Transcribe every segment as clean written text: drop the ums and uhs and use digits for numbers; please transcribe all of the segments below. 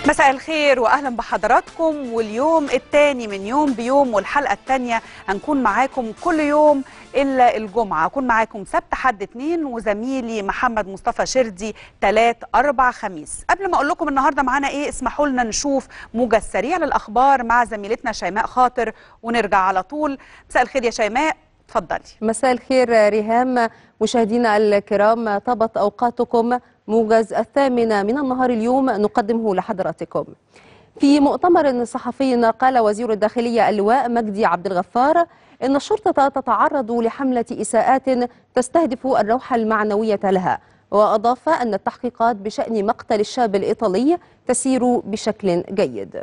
مساء الخير واهلا بحضراتكم. واليوم الثاني من يوم بيوم، والحلقه الثانيه هنكون معاكم كل يوم الا الجمعه. هكون معاكم سبت حد اثنين، وزميلي محمد مصطفى شردي ثلاث اربع خميس. قبل ما اقول لكم النهارده معانا ايه، اسمحوا لنا نشوف موجز سريع للاخبار مع زميلتنا شيماء خاطر ونرجع على طول. مساء الخير يا شيماء، اتفضلي. مساء الخير ريهام. مشاهدينا الكرام، طابت اوقاتكم. موجز الثامنة من النهار اليوم نقدمه لحضراتكم. في مؤتمر صحفي قال وزير الداخلية اللواء مجدي عبد الغفار إن الشرطة تتعرض لحملة إساءات تستهدف الروح المعنوية لها، وأضاف أن التحقيقات بشأن مقتل الشاب الإيطالي تسير بشكل جيد.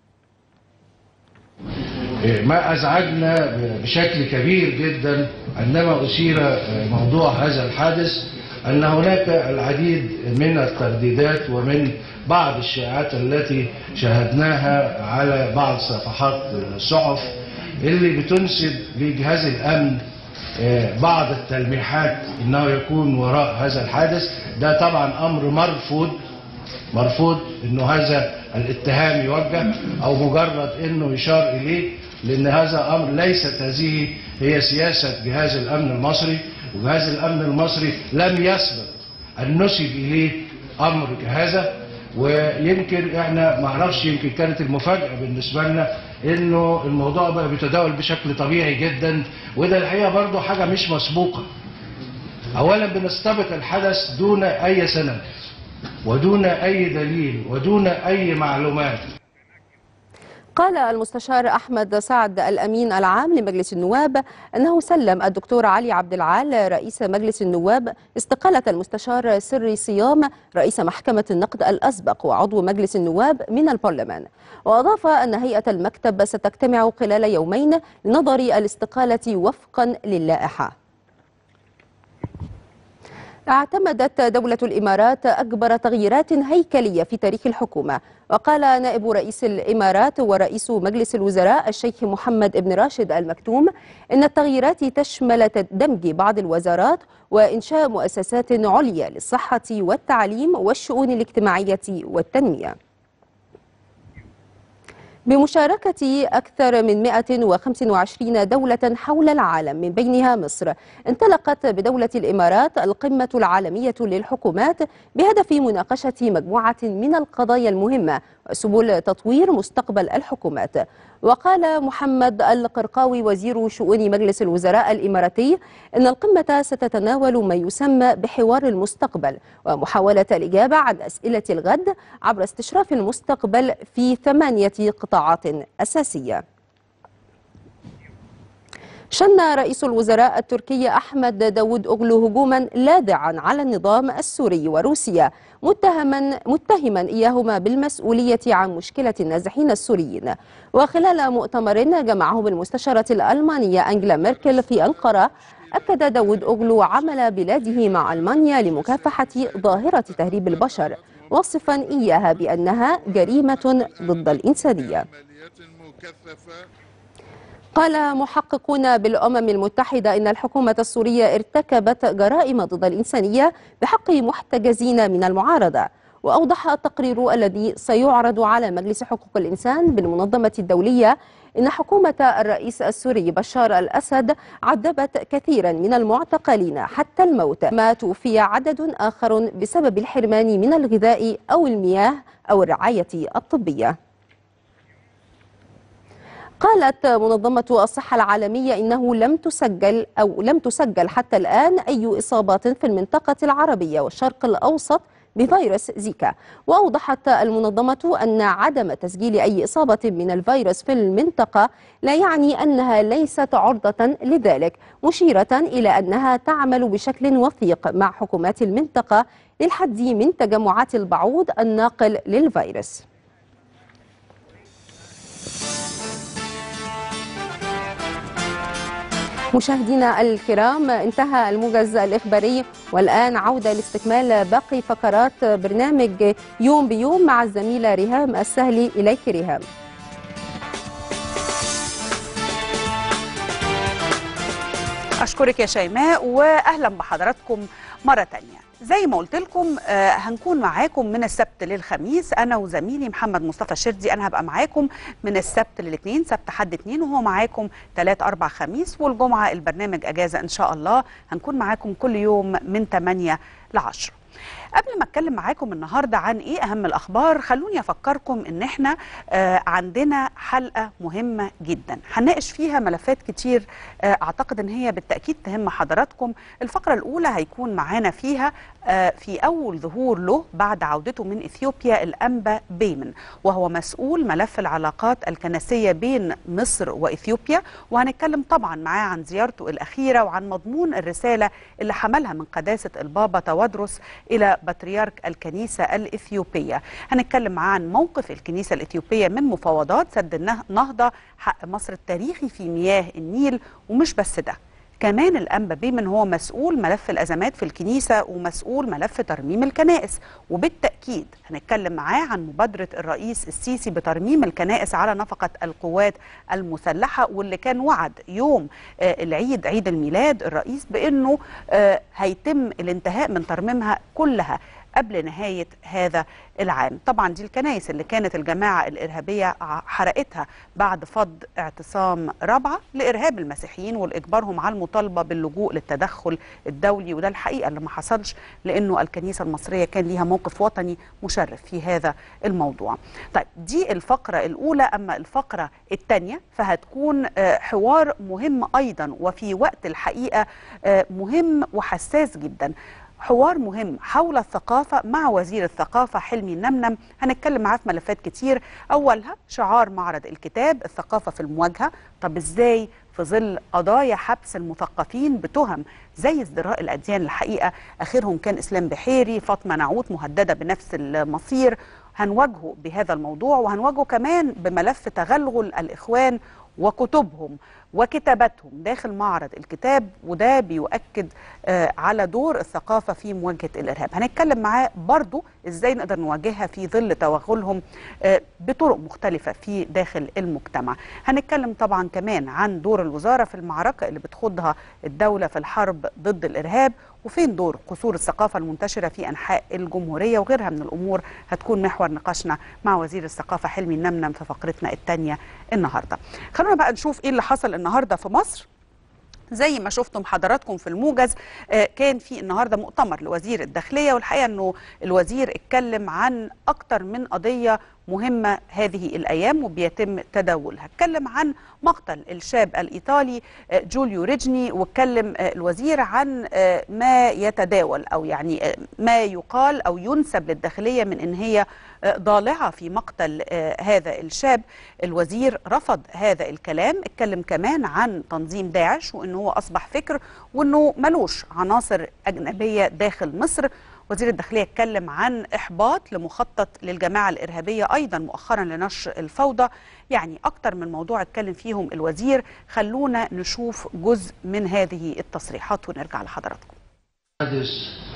ما أزعجنا بشكل كبير جدا عندما أثير موضوع هذا الحادث أن هناك العديد من الترديدات ومن بعض الشائعات التي شاهدناها على بعض صفحات الصحف اللي بتنسب لجهاز الأمن بعض التلميحات أنه يكون وراء هذا الحادث. ده طبعا أمر مرفوض أنه هذا الاتهام يوجه أو مجرد أنه يشار إليه، لأن هذا أمر ليست هذه هي سياسة جهاز الأمن المصري، وجهاز الأمن المصري لم يسبق أن نسب إليه أمر كهذا. ويمكن احنا ما اعرفش، يمكن كانت المفاجأة بالنسبة لنا انه الموضوع بقى بيتداول بشكل طبيعي جدا، وده الحقيقة برضو حاجة مش مسبوقة. اولا بنستبق الحدث دون اي سند ودون اي دليل ودون اي معلومات. قال المستشار أحمد سعد الأمين العام لمجلس النواب أنه سلم الدكتور علي عبد العال رئيس مجلس النواب استقالة المستشار سري صيام رئيس محكمة النقد الأسبق وعضو مجلس النواب من البرلمان، وأضاف أن هيئة المكتب ستجتمع خلال يومين لنظر الاستقالة وفقا للائحة. اعتمدت دولة الإمارات أكبر تغييرات هيكلية في تاريخ الحكومة. وقال نائب رئيس الإمارات ورئيس مجلس الوزراء الشيخ محمد بن راشد آل مكتوم إن التغييرات تشمل دمج بعض الوزارات وإنشاء مؤسسات عليا للصحة والتعليم والشؤون الاجتماعية والتنمية. بمشاركة أكثر من 125 دولة حول العالم من بينها مصر، انطلقت بدولة الإمارات القمة العالمية للحكومات بهدف مناقشة مجموعة من القضايا المهمة وسبل تطوير مستقبل الحكومات. وقال محمد القرقاوي وزير شؤون مجلس الوزراء الإماراتي إن القمة ستتناول ما يسمى بحوار المستقبل ومحاولة الإجابة عن أسئلة الغد عبر استشراف المستقبل في 8 قطاعات أساسية. شن رئيس الوزراء التركي أحمد داود أوغلو هجوما لاذعا على النظام السوري وروسيا، متهما إياهما بالمسؤولية عن مشكلة النازحين السوريين. وخلال مؤتمر جمعه بالمستشارة الألمانية أنجلا ميركل في أنقرة، أكد داود أوغلو عمل بلاده مع ألمانيا لمكافحة ظاهرة تهريب البشر، وصفا إياها بأنها جريمة ضد الإنسانية. قال محققون بالأمم المتحدة إن الحكومة السورية ارتكبت جرائم ضد الإنسانية بحق محتجزين من المعارضة. وأوضح التقرير الذي سيعرض على مجلس حقوق الإنسان بالمنظمة الدولية إن حكومة الرئيس السوري بشار الأسد عذبت كثيرا من المعتقلين حتى الموت، ما توفي عدد آخر بسبب الحرمان من الغذاء أو المياه أو الرعاية الطبية. قالت منظمة الصحة العالمية إنه لم تسجل حتى الآن أي إصابات في المنطقة العربية والشرق الأوسط بفيروس زيكا. وأوضحت المنظمة أن عدم تسجيل أي إصابة من الفيروس في المنطقة لا يعني أنها ليست عرضة لذلك، مشيرة إلى أنها تعمل بشكل وثيق مع حكومات المنطقة للحد من تجمعات البعوض الناقل للفيروس. مشاهدينا الكرام، انتهى الموجز الإخباري، والآن عودة لاستكمال باقي فقرات برنامج يوم بيوم مع الزميلة ريهام السهلي. إليك ريهام. أشكرك يا شيماء وأهلا بحضراتكم مرة تانية زي ما قلت لكم هنكون معاكم من السبت للخميس، أنا وزميلي محمد مصطفى شردي. أنا هبقى معاكم من السبت للاثنين، سبت حد اثنين، وهو معاكم 3 4 خميس، والجمعة البرنامج أجازة إن شاء الله. هنكون معاكم كل يوم من 8 ل 10. قبل ما اتكلم معاكم النهارده عن ايه اهم الاخبار، خلوني افكركم ان احنا عندنا حلقه مهمه جدا هنناقش فيها ملفات كتير، اعتقد ان هي بالتاكيد تهم حضراتكم. الفقره الاولى هيكون معانا فيها في اول ظهور له بعد عودته من اثيوبيا الانبا بيمن، وهو مسؤول ملف العلاقات الكنسيه بين مصر واثيوبيا، وهنتكلم طبعا معاه عن زيارته الاخيره وعن مضمون الرساله اللي حملها من قداسه البابا تودرس الى بطريرك الكنيسة الإثيوبية. هنتكلم معاه عن موقف الكنيسة الإثيوبية من مفاوضات سد النهضة، حق مصر التاريخي في مياه النيل. ومش بس ده، كمان الأنبا بيمن هو مسؤول ملف الأزمات في الكنيسة ومسؤول ملف ترميم الكنائس، وبالتأكيد هنتكلم معاه عن مبادرة الرئيس السيسي بترميم الكنائس على نفقة القوات المسلحة، واللي كان وعد يوم العيد، عيد الميلاد، الرئيس بأنه هيتم الانتهاء من ترميمها كلها قبل نهاية هذا العام. طبعا دي الكنائس اللي كانت الجماعة الإرهابية حرقتها بعد فض اعتصام رابعة لإرهاب المسيحيين والإجبارهم على المطالبة باللجوء للتدخل الدولي، وده الحقيقة اللي ما حصلش لأنه الكنيسة المصرية كان ليها موقف وطني مشرف في هذا الموضوع. طيب دي الفقرة الأولى. أما الفقرة الثانية فهتكون حوار مهم أيضا، وفي وقت الحقيقة مهم وحساس جدا، حوار مهم حول الثقافة مع وزير الثقافة حلمي النمنم. هنتكلم معاه في ملفات كتير، أولها شعار معرض الكتاب الثقافة في المواجهة. طب إزاي في ظل قضايا حبس المثقفين بتهم زي ازدراء الأديان؟ الحقيقة آخرهم كان إسلام بحيري، فاطمة نعوت مهددة بنفس المصير. هنواجهه بهذا الموضوع، وهنواجهه كمان بملف تغلغل الإخوان وكتبهم وكتاباتهم داخل معرض الكتاب، وده بيؤكد على دور الثقافة في مواجهة الإرهاب. هنتكلم معاه برضو إزاي نقدر نواجهها في ظل توغلهم بطرق مختلفة في داخل المجتمع. هنتكلم طبعا كمان عن دور الوزارة في المعركة اللي بتخوضها الدولة في الحرب ضد الإرهاب، وفين دور قصور الثقافة المنتشرة في أنحاء الجمهورية، وغيرها من الأمور هتكون محور نقاشنا مع وزير الثقافة حلمي النمنم في فقرتنا الثانية النهاردة. خلونا بقى نشوف إيه اللي حصل النهاردة في مصر. زي ما شفتم حضراتكم في الموجز، كان في النهارده مؤتمر لوزير الداخلية، والحقيقة أنه الوزير اتكلم عن أكتر من قضية مهمة هذه الأيام وبيتم تداولها. اتكلم عن مقتل الشاب الإيطالي جوليو ريجني، واتكلم الوزير عن ما يتداول أو يعني ما يقال أو ينسب للداخلية من إن هي ضالعة في مقتل هذا الشاب. الوزير رفض هذا الكلام. اتكلم كمان عن تنظيم داعش وإنه هو أصبح فكر وإنه ملوش عناصر أجنبية داخل مصر. وزير الداخلية اتكلم عن إحباط لمخطط للجماعة الإرهابية أيضا مؤخرا لنشر الفوضى. يعني أكتر من موضوع اتكلم فيهم الوزير. خلونا نشوف جزء من هذه التصريحات ونرجع لحضراتكم. حادث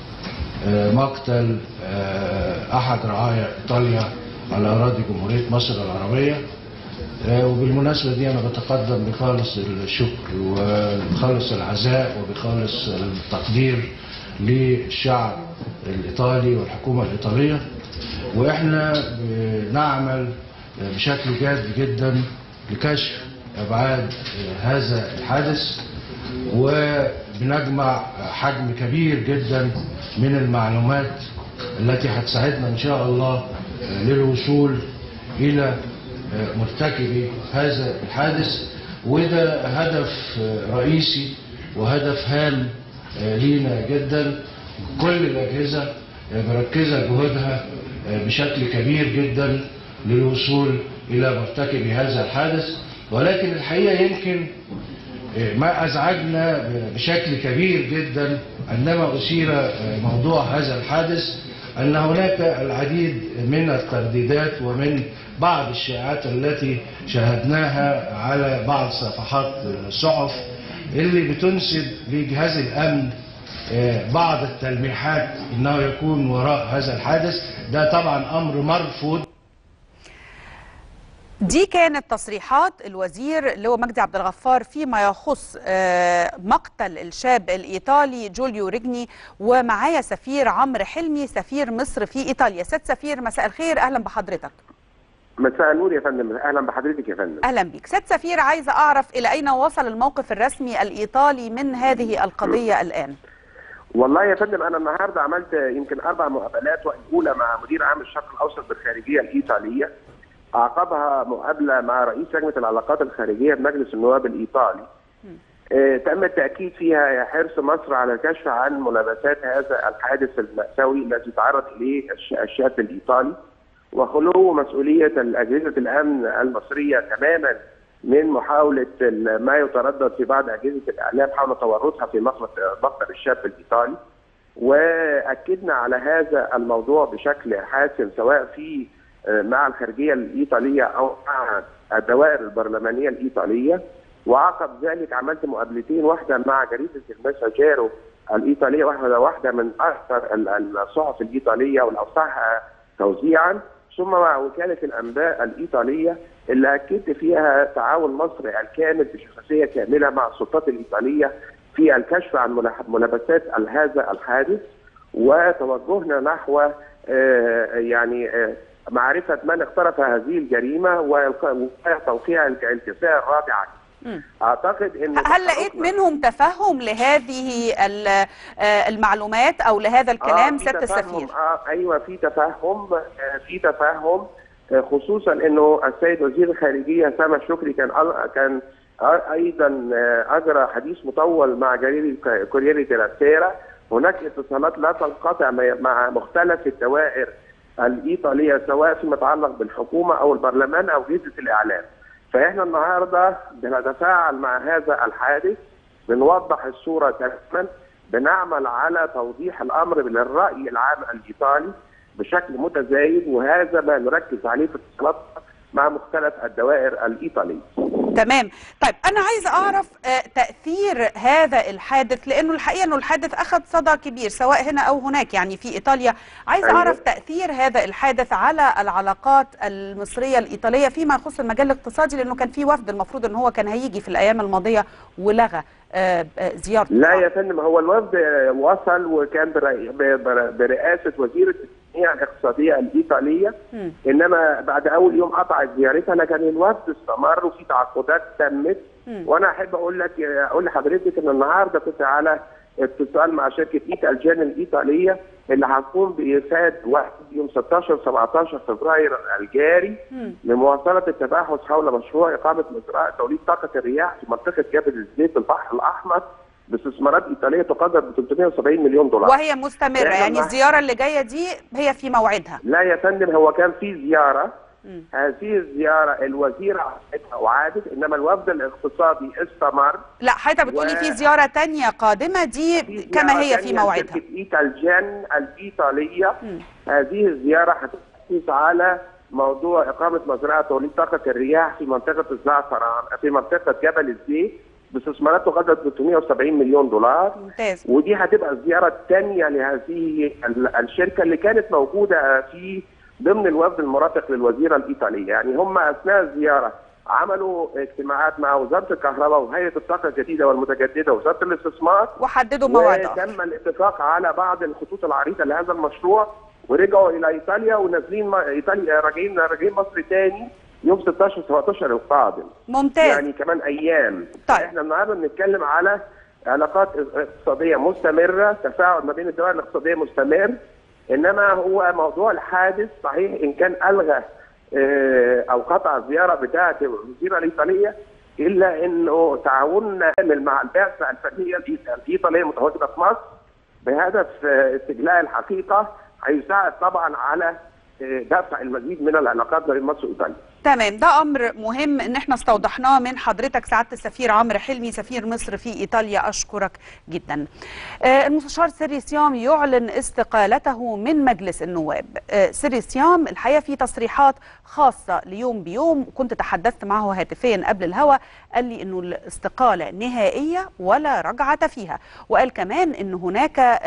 مقتل أحد رعايا إيطاليا على أراضي جمهورية مصر العربية، وبالمناسبة دي أنا بتقدم بخالص الشكر وبخالص العزاء وبخالص التقدير للشعب الإيطالي والحكومة الإيطالية. وإحنا نعمل بشكل جاد جدا لكشف أبعاد هذا الحادث، وبنجمع حجم كبير جدا من المعلومات التي هتساعدنا إن شاء الله للوصول إلى مرتكبي هذا الحادث. وده هدف رئيسي وهدف هام لينا جدا. كل الأجهزة مركزة جهودها بشكل كبير جدا للوصول إلى مرتكبي هذا الحادث. ولكن الحقيقة يمكن ما أزعجنا بشكل كبير جدا عندما أثير موضوع هذا الحادث أن هناك العديد من الترديدات ومن بعض الشائعات التي شاهدناها على بعض صفحات الصحف اللي بتنسب لجهاز الأمن بعض التلميحات أنه يكون وراء هذا الحادث. ده طبعا أمر مرفوض. دي كانت تصريحات الوزير اللي هو مجدي عبد الغفار فيما يخص مقتل الشاب الإيطالي جوليو ريجني، ومعايا سفير عمرو حلمي سفير مصر في إيطاليا. سيد سفير، مساء الخير، أهلا بحضرتك. مساء النور يا فندم، اهلا بحضرتك يا فندم. اهلا بيك. سيد سفير، عايزه اعرف الى اين وصل الموقف الرسمي الايطالي من هذه القضيه الان؟ والله يا فندم انا النهارده عملت يمكن 4 مقابلات، والاولى مع مدير عام الشرق الاوسط بالخارجيه الايطاليه، اعقبها مقابله مع رئيس لجنه العلاقات الخارجيه بمجلس النواب الايطالي. تم التاكيد فيها حرص مصر على الكشف عن ملابسات هذا الحادث المأساوي الذي تعرض اليه الشاب الايطالي، وخلو مسؤوليه اجهزه الامن المصريه تماما من محاوله ما يتردد في بعض اجهزه الاعلام حول تورطها في مقتل الشاب الايطالي. واكدنا على هذا الموضوع بشكل حاسم سواء في مع الخارجيه الايطاليه او مع الدوائر البرلمانيه الايطاليه. وعقب ذلك عملت مقابلتين، واحده مع جريده المساجيرو الايطاليه، واحده من اكثر الصحف الايطاليه والاوسعها توزيعا، ثم مع وكاله الانباء الايطاليه اللي اكدت فيها تعاون مصر الكامل بشفافيه كامله مع السلطات الايطاليه في الكشف عن ملابسات هذا الحادث، وتوجهنا نحو معرفه من اقترف هذه الجريمه وتوقيع الاتفاق الرابع. اعتقد ان هل لقيت منهم تفهم لهذه المعلومات او لهذا الكلام سياده السفير؟ ايوه في تفهم خصوصا انه السيد وزير الخارجيه سامح شكري كان ايضا اجرى حديث مطول مع جريده كورييري ديلا سيرا. هناك اتصالات لا تنقطع مع مختلف الدوائر الايطاليه سواء فيما يتعلق بالحكومه او البرلمان او اجهزه الاعلام. فاحنا النهارده بنتفاعل مع هذا الحادث، بنوضح الصوره تماما، بنعمل على توضيح الامر للراي العام الايطالي بشكل متزايد، وهذا ما نركز عليه في اتصالات مع مختلف الدوائر الايطاليه. تمام. طيب انا عايزه اعرف تاثير هذا الحادث، لانه الحقيقه انه الحادث اخذ صدى كبير سواء هنا او هناك يعني في ايطاليا. عايزه اعرف تاثير هذا الحادث على العلاقات المصريه الايطاليه فيما يخص المجال الاقتصادي، لانه كان في وفد المفروض ان هو كان هيجي في الايام الماضيه ولغى زيارته. لا يا فندم، هو الوفد وصل وكان برئاسه وزيره التنميه الاقتصاديه الايطاليه، انما بعد اول يوم قطعت زيارتها، لكن الوفد استمر وفي تعاقدات تمت. وانا احب اقول لحضرتك ان النهارده كنت على اتصال مع شركه ايتالجان الايطاليه اللي هتقوم بايفاد يوم 16 17 فبراير الجاري لمواصله التباحث حول مشروع اقامه مزرعه توليد طاقه الرياح في منطقه جبل الزيت البحر الاحمر باستثمارات ايطاليه تقدر ب 370 مليون دولار. وهي مستمره، يعني الزياره اللي جايه دي هي في موعدها؟ لا يا فندم، هو كان في زياره، هذه الزياره الوزيره وعادت، انما الوفد الاقتصادي استمر. لا حضرتك بتقولي في زياره ثانيه قادمه، دي كما هي في موعدها. شركه ايتالجان الايطاليه هذه الزياره هتركز على موضوع اقامه مزرعه توليد طاقه الرياح في منطقه الزعفران في منطقه جبل الزيت باستثمارات تقدر ب 370 مليون دولار. ممتاز. ودي هتبقى الزياره الثانيه لهذه الشركه اللي كانت موجوده في ضمن الوفد المرافق للوزيره الايطاليه. يعني هم اثناء الزياره عملوا اجتماعات مع وزاره الكهرباء وهيئه الطاقه الجديده والمتجدده ووزاره الاستثمار، وحددوا موعد وتم الاتفاق على بعض الخطوط العريضه لهذا المشروع، ورجعوا الى ايطاليا ونازلين ايطاليا راجعين مصر تاني يوم 16 17 القادم. ممتاز. يعني كمان ايام. طيب احنا النهارده بنتكلم على علاقات اقتصاديه مستمره، تفاعل ما بين الدول الاقتصاديه مستمر، انما هو موضوع الحادث صحيح ان كان الغى او قطع الزياره بتاعه الوزيره الايطاليه، الا انه تعاوننا كامل مع البعثه الفنيه الايطاليه المتواجده في مصر بهدف استجلاء الحقيقه هيساعد طبعا على دفع المزيد من العلاقات بين مصر وايطاليا. تمام، ده امر مهم ان احنا استوضحناه من حضرتك سعاده السفير عمرو حلمي سفير مصر في ايطاليا، اشكرك جدا. المستشار سيري سيام يعلن استقالته من مجلس النواب. سيري سيام الحقيقه في تصريحات خاصه ليوم بيوم، كنت تحدثت معه هاتفيا قبل الهواء، قال لي انه الاستقاله نهائيه ولا رجعه فيها، وقال كمان ان هناك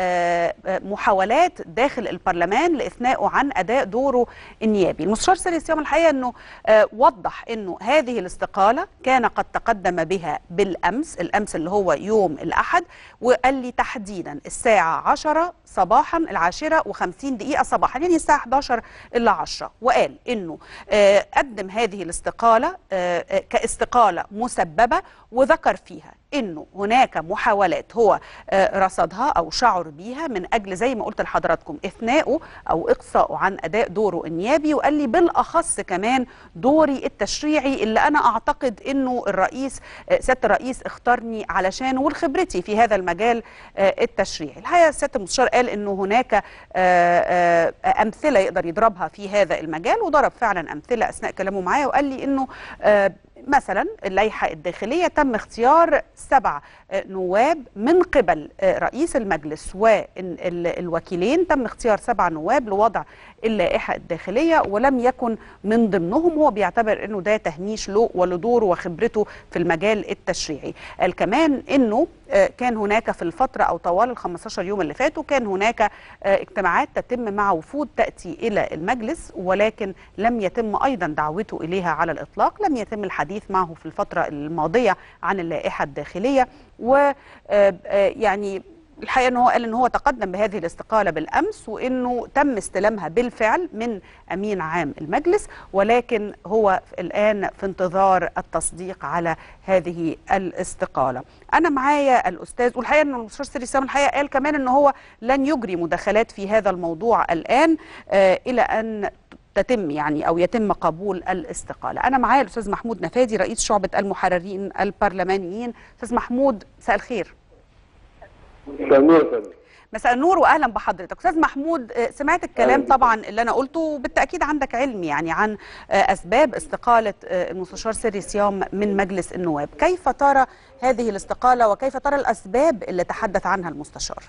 محاولات داخل البرلمان لاثنائه عن اداء دوره النيابي. المستشار سيري سيام الحقيقه انه وضح أنه هذه الاستقالة كان قد تقدم بها بالأمس، الأمس اللي هو يوم الأحد، وقال لي تحديدا الساعة 10 صباحا، 10:50 صباحا، يعني الساعة 11 إلا 10، وقال أنه قدم هذه الاستقالة كاستقالة مسببة، وذكر فيها أنه هناك محاولات هو رصدها أو شعر بيها من أجل زي ما قلت لحضراتكم إثناءه أو إقصاءه عن أداء دوره النيابي، وقال لي بالأخص كمان دوري التشريعي اللي أنا أعتقد أنه سيادة الرئيس اختارني علشانه والخبرتي في هذا المجال التشريعي. الحقيقة سيادة المستشار قال أنه هناك أمثلة يقدر يضربها في هذا المجال، وضرب فعلا أمثلة أثناء كلامه معايا، وقال لي أنه مثلا اللائحة الداخلية تم اختيار 7 نواب من قبل رئيس المجلس والوكيلين، تم اختيار 7 نواب لوضع اللائحة الداخلية، ولم يكن من ضمنهم. هو بيعتبر انه ده تهميش له ولدوره وخبرته في المجال التشريعي. قال كمان انه كان هناك في الفترة او طوال ال 15 يوم اللي فاتوا كان هناك اجتماعات تتم مع وفود تأتي الى المجلس، ولكن لم يتم ايضا دعوته اليها على الاطلاق، لم يتم الحديث معه في الفترة الماضية عن اللائحة الداخلية. ويعني الحقيقة أنه قال أنه هو تقدم بهذه الاستقالة بالأمس، وأنه تم استلامها بالفعل من أمين عام المجلس، ولكن هو الآن في انتظار التصديق على هذه الاستقالة. أنا معايا الأستاذ، والحقيقة أنه المستشار سيري سام الحقيقة قال كمان أنه هو لن يجري مداخلات في هذا الموضوع الآن إلى أن تتم أو يتم قبول الاستقالة. أنا معايا الأستاذ محمود نفادي رئيس شعبة المحررين البرلمانيين. أستاذ محمود مساء الخير. مساء النور. مساء النور واهلا بحضرتك. استاذ محمود، سمعت الكلام طبعا اللي انا قلته، وبالتاكيد عندك علم عن اسباب استقاله المستشار سيري سيام من مجلس النواب. كيف ترى هذه الاستقاله وكيف ترى الاسباب اللي تحدث عنها المستشار؟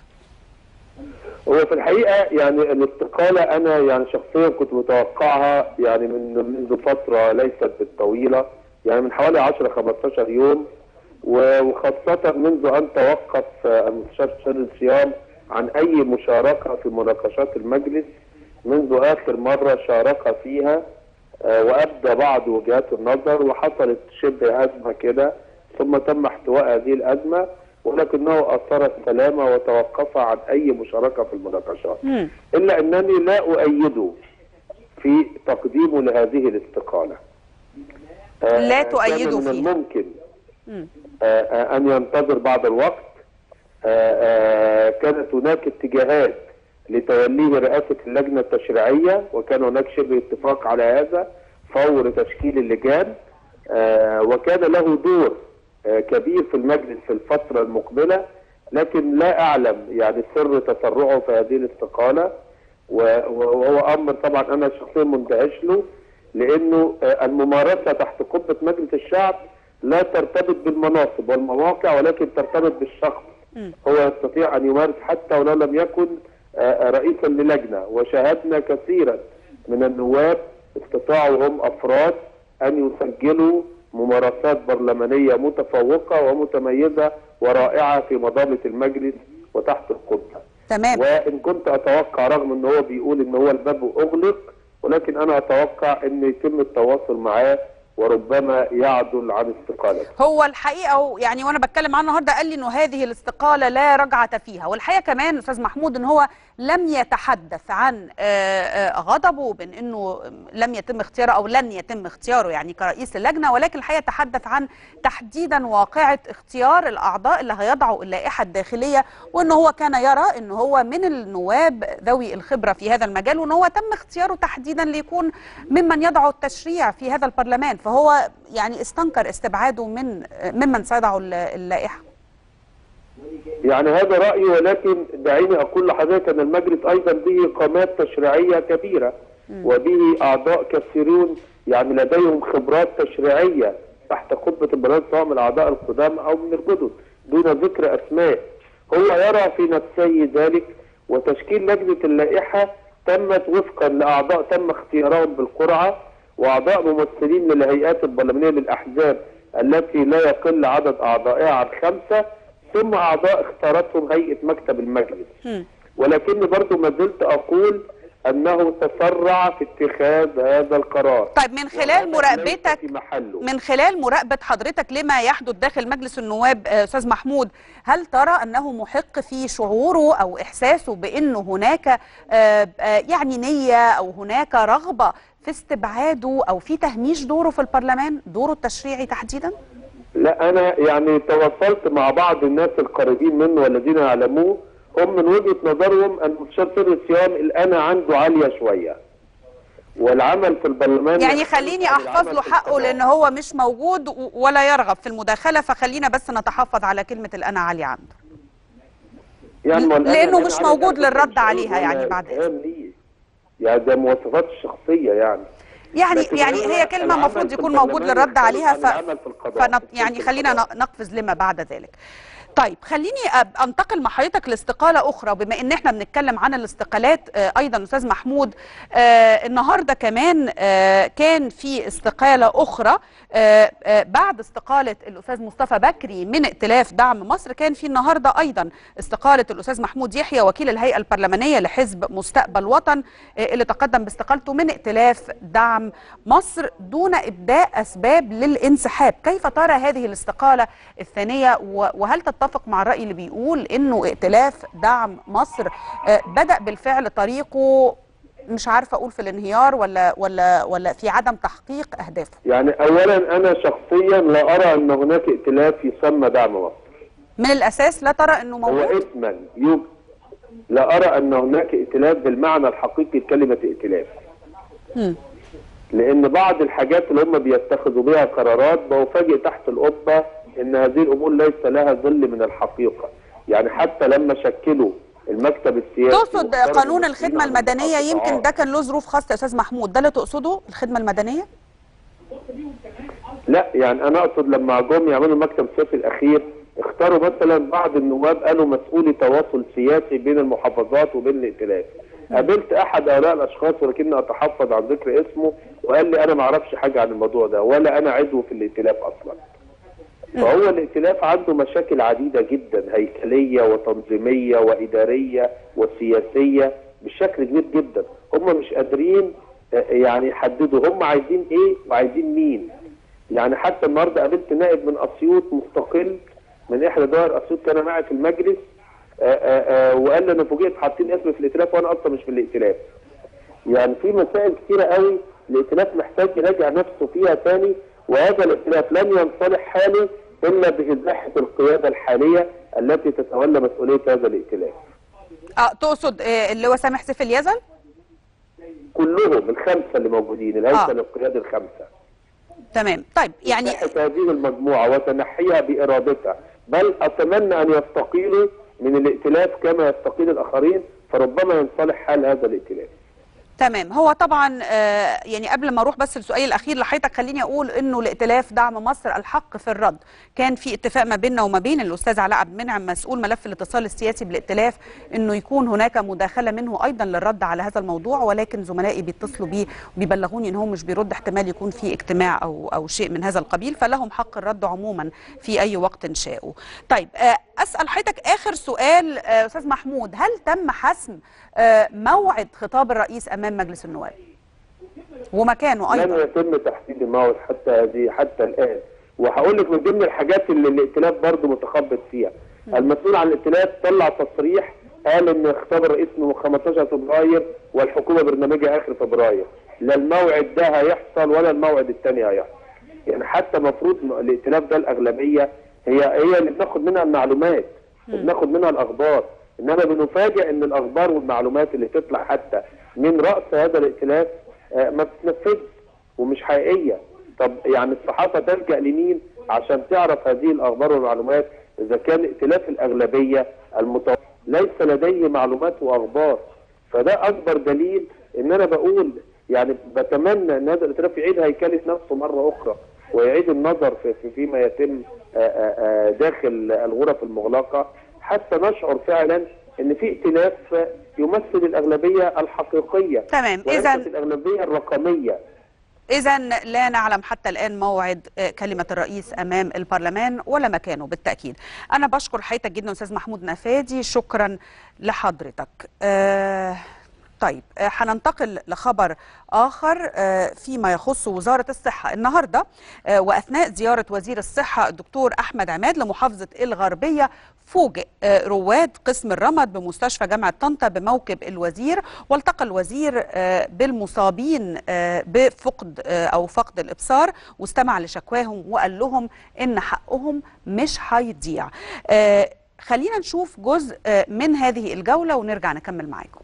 هو في الحقيقه الاستقاله انا شخصيا كنت متوقعها منذ فتره ليست بالطويله، من حوالي 10-15 يوم، وخاصة منذ أن توقف المستشار سيري سيام عن أي مشاركة في مناقشات المجلس منذ آخر مرة شارك فيها، وأبدى بعض وجهات النظر، وحصلت شبه أزمة كده، ثم تم احتواء هذه الأزمة، ولكنه أثر السلامة وتوقف عن أي مشاركة في المناقشات. إلا أنني لا أؤيده في تقديمه لهذه الاستقالة. لا تؤيده فيه؟ من الممكن أن ينتظر بعض الوقت. كانت هناك اتجاهات لتوليه رئاسة اللجنة التشريعية، وكان هناك شبه اتفاق على هذا فور تشكيل اللجان، وكان له دور كبير في المجلس في الفترة المقبلة، لكن لا أعلم يعني سر تسرعه في هذه الاستقالة، وهو أمر طبعا أنا شخصيا مندهش له، لأنه الممارسة تحت قبة مجلس الشعب لا ترتبط بالمناصب والمواقع، ولكن ترتبط بالشخص. هو يستطيع أن يمارس حتى ولو لم يكن رئيسا للجنة، وشاهدنا كثيرا من النواب استطاعوا هم أفراد أن يسجلوا ممارسات برلمانية متفوقة ومتميزة ورائعة في مضامة المجلس وتحت القبة. تمام. وإن كنت أتوقع رغم أن هو بيقول أن هو الباب أغلق، ولكن أنا أتوقع أن يتم التواصل معاه وربما يعدل عن استقالته. هو الحقيقه يعني وانا بتكلم عنه النهارده قال لي انه هذه الاستقاله لا رجعه فيها، والحقيقه كمان استاذ محمود ان هو لم يتحدث عن غضبه بان انه لم يتم اختياره او لن يتم اختياره يعني كرئيس اللجنه، ولكن الحقيقه تحدث عن تحديدا واقعه اختيار الاعضاء اللي هيضعوا اللائحه الداخليه، وان هو كان يرى ان هو من النواب ذوي الخبره في هذا المجال، وان هو تم اختياره تحديدا ليكون ممن يضع التشريع في هذا البرلمان، فهو يعني استنكر استبعاده ممن سيضعوا اللائحه. يعني هذا رأيي، ولكن دعيني أقول لحضرتك أن المجلس أيضا به قامات تشريعية كبيرة، وبه أعضاء كثيرون يعني لديهم خبرات تشريعية تحت قبة البرلمان، سواء من الأعضاء القدام أو من الجدد دون ذكر أسماء. هو يرى في نفسه ذلك، وتشكيل لجنة اللائحة تمت وفقا لأعضاء تم اختيارهم بالقرعة، وأعضاء ممثلين للهيئات البرلمانية للأحزاب التي لا يقل عدد أعضائها عن 5، ثم أعضاء اختارتهم هيئة مكتب المجلس. ولكني برضو ما زلت أقول انه تسرع في اتخاذ هذا القرار. طيب من خلال مراقبة حضرتك لما يحدث داخل مجلس النواب أستاذ محمود، هل ترى أنه محق في شعوره أو إحساسه بأنه هناك يعني نية أو هناك رغبة في استبعاده أو في تهميش دوره في البرلمان، دوره التشريعي تحديدا؟ لا، أنا يعني تواصلت مع بعض الناس القريبين منه والذين يعلموه، هم من وجهة نظرهم أن مستشار سر الصيام الآن عنده عالية شوية، والعمل في البرلمان يعني خليني أحفظ له حقه لأن هو مش موجود ولا يرغب في المداخلة، فخلينا بس نتحفظ على كلمة الأنا عالية عنده، يعني لأنه مش موجود للرد عليها يعني بعد يعني ده مواصفات الشخصية يعني هي كلمة المفروض يكون موجود للرد عليها يعني خلينا نقفز لما بعد ذلك. طيب خليني انتقل مع حضرتك لاستقالة أخرى، بما ان احنا بنتكلم عن الاستقالات ايضا استاذ محمود، النهارده كمان كان في استقالة أخرى بعد استقالة الأستاذ مصطفى بكري من ائتلاف دعم مصر. كان في النهارده ايضا استقالة الأستاذ محمود يحيى وكيل الهيئة البرلمانية لحزب مستقبل وطن اللي تقدم باستقالته من ائتلاف دعم مصر دون إبداء أسباب للانسحاب. كيف ترى هذه الاستقالة الثانية، وهل تتفق مع الرأي اللي بيقول انه ائتلاف دعم مصر بدأ بالفعل طريقه مش عارفه اقول في الانهيار ولا في عدم تحقيق اهدافه؟ يعني اولا انا شخصيا لا ارى ان هناك ائتلاف يسمى دعم مصر. من الاساس لا ترى انه موجود؟ هو اسما لا ارى ان هناك ائتلاف بالمعنى الحقيقي لكلمه ائتلاف. لان بعض الحاجات اللي هم بيتخذوا بها قرارات بفاجئ تحت القبه ان هذه الامور ليس لها ظل من الحقيقه. يعني حتى لما شكلوا المكتب السياسي تقصد قانون الخدمه المدنيه، يمكن ده كان له ظروف خاصه يا استاذ محمود، ده اللي تقصده الخدمه المدنيه؟ لا، يعني انا اقصد لما جم يعملوا المكتب السياسي الاخير اختاروا مثلا بعض النواب قالوا مسؤولي تواصل سياسي بين المحافظات وبين الائتلاف. قابلت احد هؤلاء الاشخاص ولكني اتحفظ عن ذكر اسمه وقال لي انا ما اعرفش حاجه عن الموضوع ده ولا انا عضو في الائتلاف اصلا. فهو الائتلاف عنده مشاكل عديده جدا، هيكليه وتنظيميه واداريه وسياسيه بشكل كبير جدا. هم مش قادرين يعني يحددوا هم عايزين ايه وعايزين مين. يعني حتى النهارده قابلت نائب من اسيوط مستقل من احدى دوائر اسيوط كان معي في المجلس وقال لي انا فوجئت حاطين اسمي في الائتلاف وانا اصلا مش في الائتلاف. يعني في مسائل كثيره قوي الائتلاف محتاج يراجع نفسه فيها ثاني، وهذا الائتلاف لن ينصلح حاله الا بازاحه القياده الحاليه التي تتولى مسؤوليه هذا الائتلاف. تقصد اللي هو سامح سيف اليزن؟ كلهم الخمسه اللي موجودين، الهيكل القيادي الخمسه. تمام. طيب يعني هذه المجموعه وتنحيها بارادتها، بل اتمنى ان يستقيلوا من الائتلاف كما يستقيل الاخرين، فربما ينصلح حال هذا الائتلاف. تمام. هو طبعا يعني قبل ما اروح بس للسؤال الاخير لحضرتك خليني اقول انه الائتلاف دعم مصر الحق في الرد. كان في اتفاق ما بيننا وما بين الاستاذ علاء عبد المنعم مسؤول ملف الاتصال السياسي بالائتلاف انه يكون هناك مداخله منه ايضا للرد على هذا الموضوع، ولكن زملائي بيتصلوا بيه وبيبلغوني ان هو مش بيرد، احتمال يكون في اجتماع او شيء من هذا القبيل، فلهم حق الرد عموما في اي وقت شاءوا. طيب اسال حضرتك اخر سؤال استاذ محمود، هل تم حسم موعد خطاب الرئيس امام مجلس النواب ومكانه ايضا؟ لم يتم تحديد الموعد حتى الان، وهقول لك من ضمن الحاجات اللي الائتلاف برضه متخبط فيها. المسؤول عن الائتلاف طلع تصريح قال ان خطاب الرئيس من 15 فبراير والحكومه برنامجها اخر فبراير. لا الموعد ده هيحصل ولا الموعد الثاني هيحصل. يعني حتى المفروض الائتلاف ده الاغلبيه هي اللي بناخد منها المعلومات وبناخد منها الاخبار، انما بنفاجئ ان الاخبار والمعلومات اللي تطلع حتى من راس هذا الائتلاف ما بتتنفذش ومش حقيقيه. طب يعني الصحافه تلجا لمين عشان تعرف هذه الاخبار والمعلومات اذا كان ائتلاف الاغلبيه ليس لديه معلومات واخبار؟ فده اكبر دليل ان انا بقول يعني بتمنى ان هذا الائتلاف يعيد هيكله نفسه مره اخرى ويعيد النظر فيما يتم داخل الغرف المغلقه حتى نشعر فعلا ان في ائتلاف يمثل الاغلبيه الحقيقيه. تمام. اذا الاغلبيه الرقميه. اذا لا نعلم حتى الان موعد كلمه الرئيس امام البرلمان ولا مكانه بالتاكيد. انا بشكر حضرتك جدا استاذ محمود نفادي، شكرا لحضرتك. طيب هننتقل لخبر آخر فيما يخص وزارة الصحة. النهاردة وأثناء زيارة وزير الصحة الدكتور أحمد عماد لمحافظة الغربية فوجئ رواد قسم الرمد بمستشفى جامعة طنطا بموكب الوزير، والتقى الوزير بالمصابين بفقد أو فقد الإبصار واستمع لشكواهم وقال لهم إن حقهم مش هيضيع. خلينا نشوف جزء من هذه الجولة ونرجع نكمل معاكم.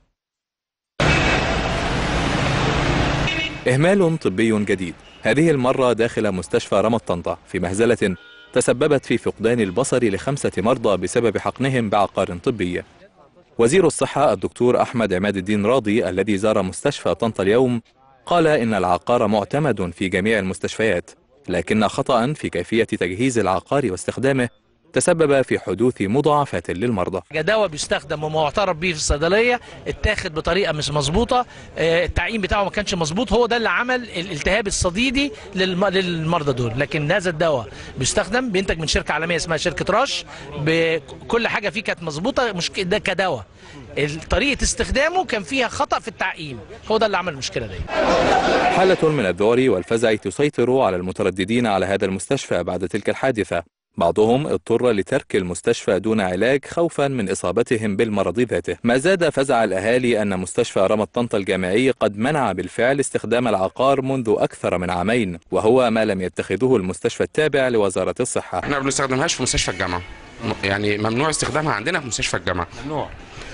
إهمال طبي جديد، هذه المرة داخل مستشفى رمد طنطا في مهزلة تسببت في فقدان البصر ل5 مرضى بسبب حقنهم بعقار طبي. وزير الصحة الدكتور أحمد عماد الدين راضي الذي زار مستشفى طنطا اليوم قال إن العقار معتمد في جميع المستشفيات، لكن خطأ في كيفية تجهيز العقار واستخدامه تسبب في حدوث مضاعفات للمرضى. دواء بيستخدم ومعترف به في الصيدليه اتاخد بطريقه مش مظبوطه، التعيين بتاعه ما كانش مظبوط، هو ده اللي عمل الالتهاب الصديدي للمرضى دول. لكن هذا الدواء بيستخدم بينتج من شركه عالميه اسمها شركه راش، بكل حاجه فيه كانت مظبوطه، مش ده كدواء، طريقه استخدامه كان فيها خطا في التعقيم، هو ده اللي عمل المشكله دي. حاله من الذعر والفزع تسيطر على المترددين على هذا المستشفى بعد تلك الحادثه، بعضهم اضطر لترك المستشفى دون علاج خوفا من إصابتهم بالمرض ذاته. ما زاد فزع الأهالي أن مستشفى رمد طنطا الجامعي قد منع بالفعل استخدام العقار منذ أكثر من عامين، وهو ما لم يتخذه المستشفى التابع لوزارة الصحة. احنا ما بنستخدمهاش في مستشفى الجامعة، يعني ممنوع استخدامها عندنا في مستشفى الجامعة. ممنوع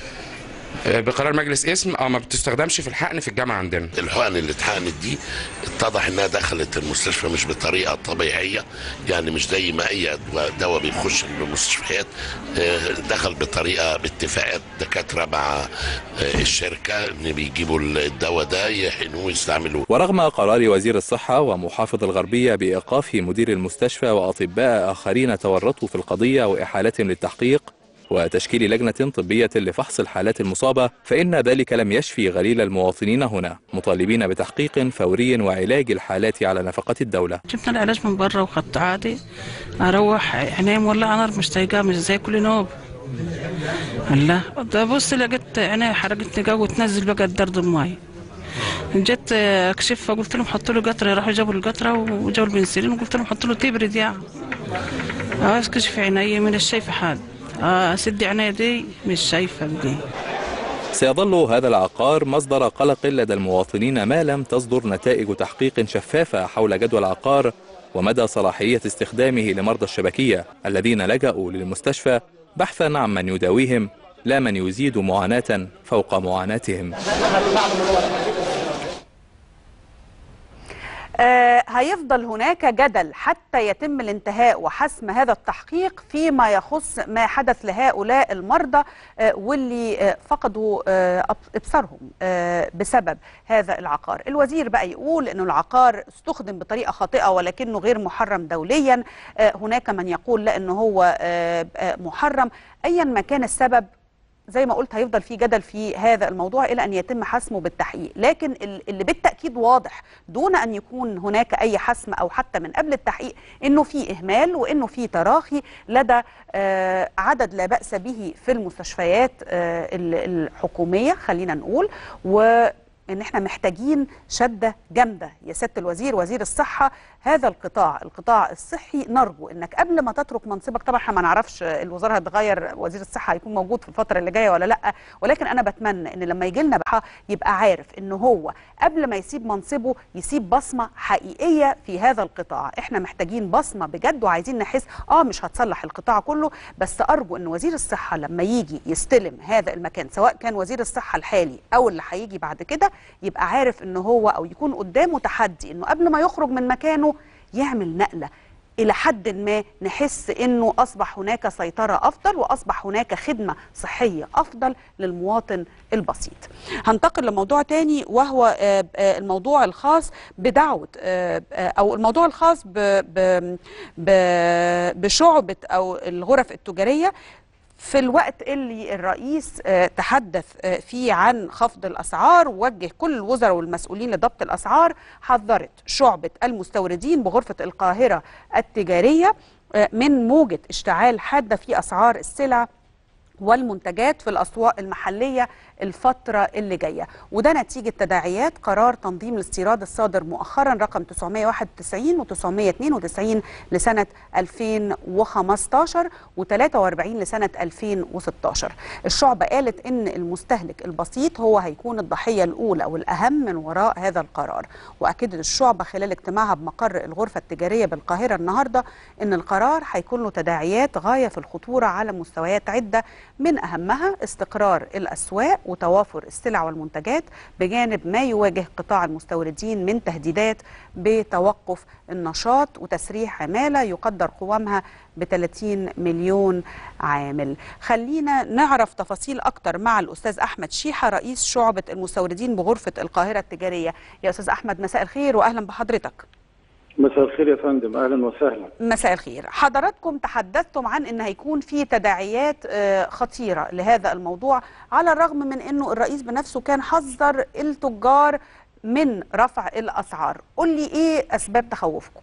بقرار مجلس اسم ما بتستخدمش في الحقن في الجامعه عندنا. الحقن اللي اتحقنت دي اتضح انها دخلت المستشفى مش بطريقه طبيعيه، يعني مش زي ما اي دواء بيخش المستشفيات، دخل بطريقه باتفاقات دكاتره مع الشركه ان بيجيبوا الدواء ده يحقنوه ويستعملوه. ورغم قرار وزير الصحه ومحافظ الغربيه بايقاف مدير المستشفى واطباء اخرين تورطوا في القضيه واحالتهم للتحقيق وتشكيل لجنة طبية لفحص الحالات المصابة، فإن ذلك لم يشفي غليل المواطنين هنا، مطالبين بتحقيق فوري وعلاج الحالات على نفقة الدولة. جبنا العلاج من برا وخدت عادي، أروح أنام والله أنا مش طايقة، مش زي كل نوب. الله بص لقيت عيني حرقتني جو وتنزل بقى الدرد الماي. جيت اكشف فقلت لهم حطوا له قطره، راحوا جابوا القطره وجابوا البنسلين وقلت لهم حطوا له تبرد يعني. اكشف عيني من الشايفه حال. سد عيني دي مش شايفه بدي. سيظل هذا العقار مصدر قلق لدى المواطنين ما لم تصدر نتائج تحقيق شفافة حول جدوى العقار ومدى صلاحية استخدامه لمرضى الشبكية الذين لجأوا للمستشفى بحثا عن من يداويهم لا من يزيد معاناة فوق معاناتهم. هيفضل هناك جدل حتى يتم الانتهاء وحسم هذا التحقيق فيما يخص ما حدث لهؤلاء المرضى واللي فقدوا ابصارهم بسبب هذا العقار. الوزير بقى يقول انه العقار استخدم بطريقه خاطئه ولكنه غير محرم دوليا، هناك من يقول لا انه هو محرم. ايا ما كان السبب زي ما قلت هيفضل في جدل في هذا الموضوع إلى أن يتم حسمه بالتحقيق، لكن اللي بالتأكيد واضح دون أن يكون هناك أي حسم أو حتى من قبل التحقيق إنه في إهمال وإنه في تراخي لدى عدد لا بأس به في المستشفيات الحكومية خلينا نقول، وإن احنا محتاجين شدة جامدة يا سيادة الوزير وزير الصحة. هذا القطاع الصحي نرجو انك قبل ما تترك منصبك، طبعا احنا ما نعرفش الوزاره هتتغير، وزير الصحه هيكون موجود في الفتره اللي جايه ولا لا، ولكن انا بتمنى ان لما يجي لنا يبقى عارف ان هو قبل ما يسيب منصبه يسيب بصمه حقيقيه في هذا القطاع. احنا محتاجين بصمه بجد وعايزين نحس مش هتصلح القطاع كله، بس ارجو ان وزير الصحه لما يجي يستلم هذا المكان سواء كان وزير الصحه الحالي او اللي هيجي بعد كده يبقى عارف ان هو او يكون قدامه تحدي انه قبل ما يخرج من مكانه يعمل نقلة إلى حد ما نحس إنه أصبح هناك سيطرة أفضل وأصبح هناك خدمة صحية أفضل للمواطن البسيط. هنتقل لموضوع تاني وهو الموضوع الخاص بدعوة أو الموضوع الخاص بشعبة أو الغرف التجارية. في الوقت اللي الرئيس تحدث فيه عن خفض الأسعار ووجه كل الوزراء والمسؤولين لضبط الأسعار، حذرت شعبة المستوردين بغرفة القاهرة التجارية من موجة اشتعال حادة في أسعار السلع والمنتجات في الأسواق المحلية الفترة اللي جاية، وده نتيجة تداعيات قرار تنظيم الاستيراد الصادر مؤخرا رقم 991 و992 لسنة 2015 و43 لسنة 2016. الشعبة قالت إن المستهلك البسيط هو هيكون الضحية الأولى والأهم من وراء هذا القرار. وأكدت الشعبة خلال اجتماعها بمقر الغرفة التجارية بالقاهرة النهاردة إن القرار هيكون له تداعيات غاية في الخطورة على مستويات عدة، من أهمها استقرار الأسواق وتوافر السلع والمنتجات، بجانب ما يواجه قطاع المستوردين من تهديدات بتوقف النشاط وتسريح عمالة يقدر قوامها ب30 مليون عامل. خلينا نعرف تفاصيل أكتر مع الأستاذ أحمد شيحة رئيس شعبة المستوردين بغرفة القاهرة التجارية. يا أستاذ أحمد مساء الخير وأهلا بحضرتك. مساء الخير يا فندم، اهلا وسهلا. مساء الخير. حضراتكم تحدثتم عن ان هيكون في تداعيات خطيره لهذا الموضوع، على الرغم من انه الرئيس بنفسه كان حذر التجار من رفع الاسعار. قل لي ايه اسباب تخوفكم؟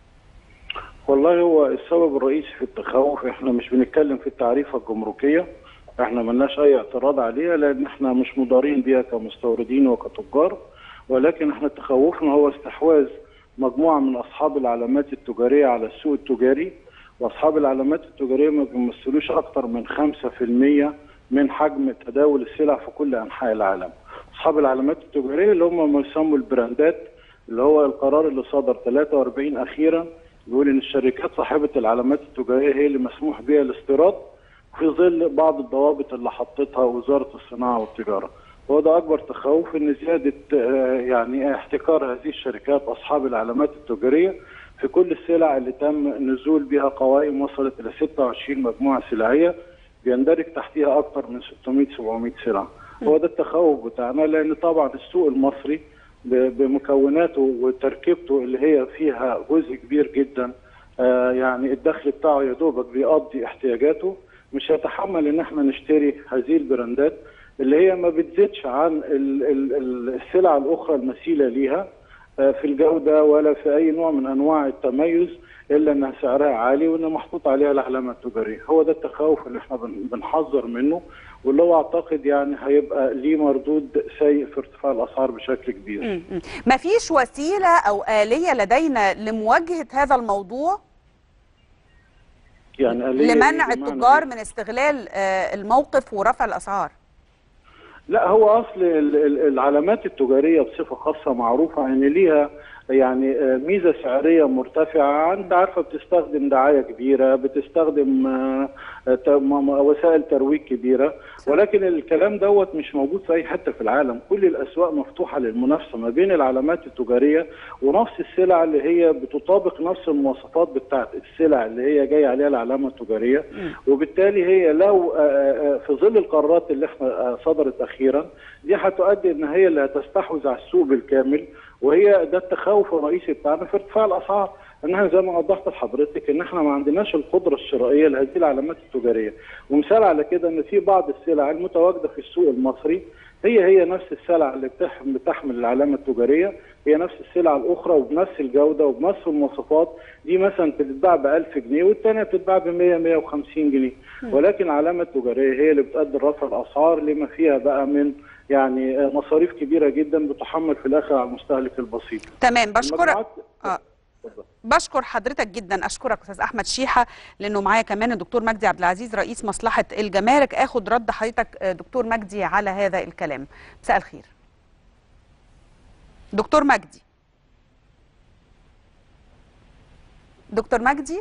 والله هو السبب الرئيسي في التخوف، احنا مش بنتكلم في التعريفه الجمركيه، احنا ملناش اي اعتراض عليها لان احنا مش مضارين بيها كمستوردين وكتجار، ولكن احنا تخوفنا هو استحواذ مجموعة من أصحاب العلامات التجارية على السوق التجاري، وأصحاب العلامات التجارية ما بيمثلوش أكثر من 5% من حجم تداول السلع في كل أنحاء العالم. أصحاب العلامات التجارية اللي هم ما يسموا البراندات، اللي هو القرار اللي صدر 43 أخيرا بيقول إن الشركات صاحبة العلامات التجارية هي اللي مسموح بها الاستيراد في ظل بعض الضوابط اللي حطتها وزارة الصناعة والتجارة. وده أكبر تخوف، إن زيادة يعني احتكار هذه الشركات أصحاب العلامات التجارية في كل السلع اللي تم نزول بها قوائم وصلت إلى 26 مجموعة سلعية بيندرج تحتها أكثر من 600-700 سلعة. هو ده التخوف بتاعنا، لأن طبعا السوق المصري بمكوناته وتركيبته اللي هي فيها جزء كبير جدا يعني الدخل بتاعه يا دوبك بيقضي احتياجاته، مش هيتحمل إن احنا نشتري هذه البراندات اللي هي ما بتزيدش عن السلع الأخرى المثيلة ليها في الجودة ولا في أي نوع من أنواع التميز، إلا أنها سعرها عالي وأنها محطوط عليها العلامة التجارية. هو ده التخوف اللي احنا بنحذر منه، واللي هو أعتقد يعني هيبقى ليه مردود سيء في ارتفاع الأسعار بشكل كبير. ما فيش وسيلة أو آلية لدينا لمواجهة هذا الموضوع؟ يعني آلية لمنع التجار من استغلال الموقف ورفع الأسعار؟ لا، هو اصل العلامات التجاريه بصفه خاصه معروفه ان ليها يعني ميزه سعريه مرتفعه. انت عارفه بتستخدم دعايه كبيره، بتستخدم وسائل ترويج كبيره، ولكن الكلام دوت مش موجود في اي حته في العالم. كل الاسواق مفتوحه للمنافسه ما بين العلامات التجاريه ونفس السلع اللي هي بتطابق نفس المواصفات بتاعت السلع اللي هي جايه عليها العلامه التجاريه. وبالتالي هي لو في ظل القرارات اللي احنا صدرت اخيرا دي هتؤدي ان هي اللي هتستحوذ على السوق بالكامل، وهي ده التخوف الرئيسي بتاعنا في ارتفاع الاسعار. ان احنا زي ما وضحت لحضرتك ان احنا ما عندناش القدره الشرائيه لهذه العلامات التجاريه، ومثال على كده ان في بعض السلع المتواجده في السوق المصري هي نفس السلع اللي بتحمل العلامه التجاريه، هي نفس السلع الاخرى وبنفس الجوده وبنفس المواصفات. دي مثلا بتتباع ب 1000 جنيه والثانيه بتتباع ب 100-150 جنيه، ولكن العلامه التجاريه هي اللي بتؤدي رفع الاسعار لما فيها بقى من يعني مصاريف كبيره جدا بتحمل في الاخر على المستهلك البسيط. تمام، بشكرك. بشكر حضرتك جدا، اشكرك استاذ احمد شيحه، لانه معايا كمان الدكتور مجدي عبد العزيز رئيس مصلحه الجمارك. اخد رد حضرتك دكتور مجدي على هذا الكلام. مساء الخير دكتور مجدي. دكتور مجدي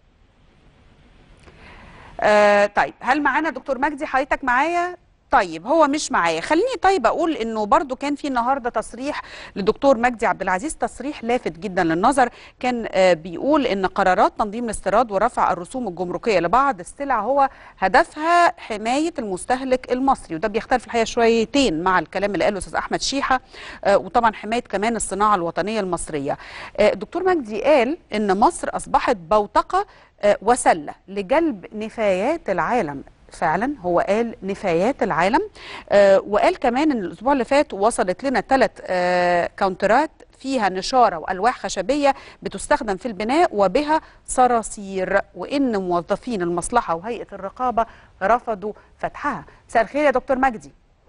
طيب، هل معانا دكتور مجدي؟ حضرتك معايا؟ طيب هو مش معايا. خليني طيب اقول انه برضو كان في النهارده تصريح للدكتور مجدي عبد العزيز، تصريح لافت جدا للنظر. كان بيقول ان قرارات تنظيم الاستيراد ورفع الرسوم الجمركيه لبعض السلع هو هدفها حمايه المستهلك المصري، وده بيختلف الحقيقه شويتين مع الكلام اللي قاله الاستاذ احمد شيحه، وطبعا حمايه كمان الصناعه الوطنيه المصريه. دكتور مجدي قال ان مصر اصبحت بوتقه وسله لجلب نفايات العالم. فعلا هو قال نفايات العالم، وقال كمان ان الاسبوع اللي فات وصلت لنا 3 كاونترات فيها نشاره والواح خشبيه بتستخدم في البناء وبها صراصير، وان موظفين المصلحه وهيئه الرقابه رفضوا فتحها. مساء الخير يا دكتور مجدي.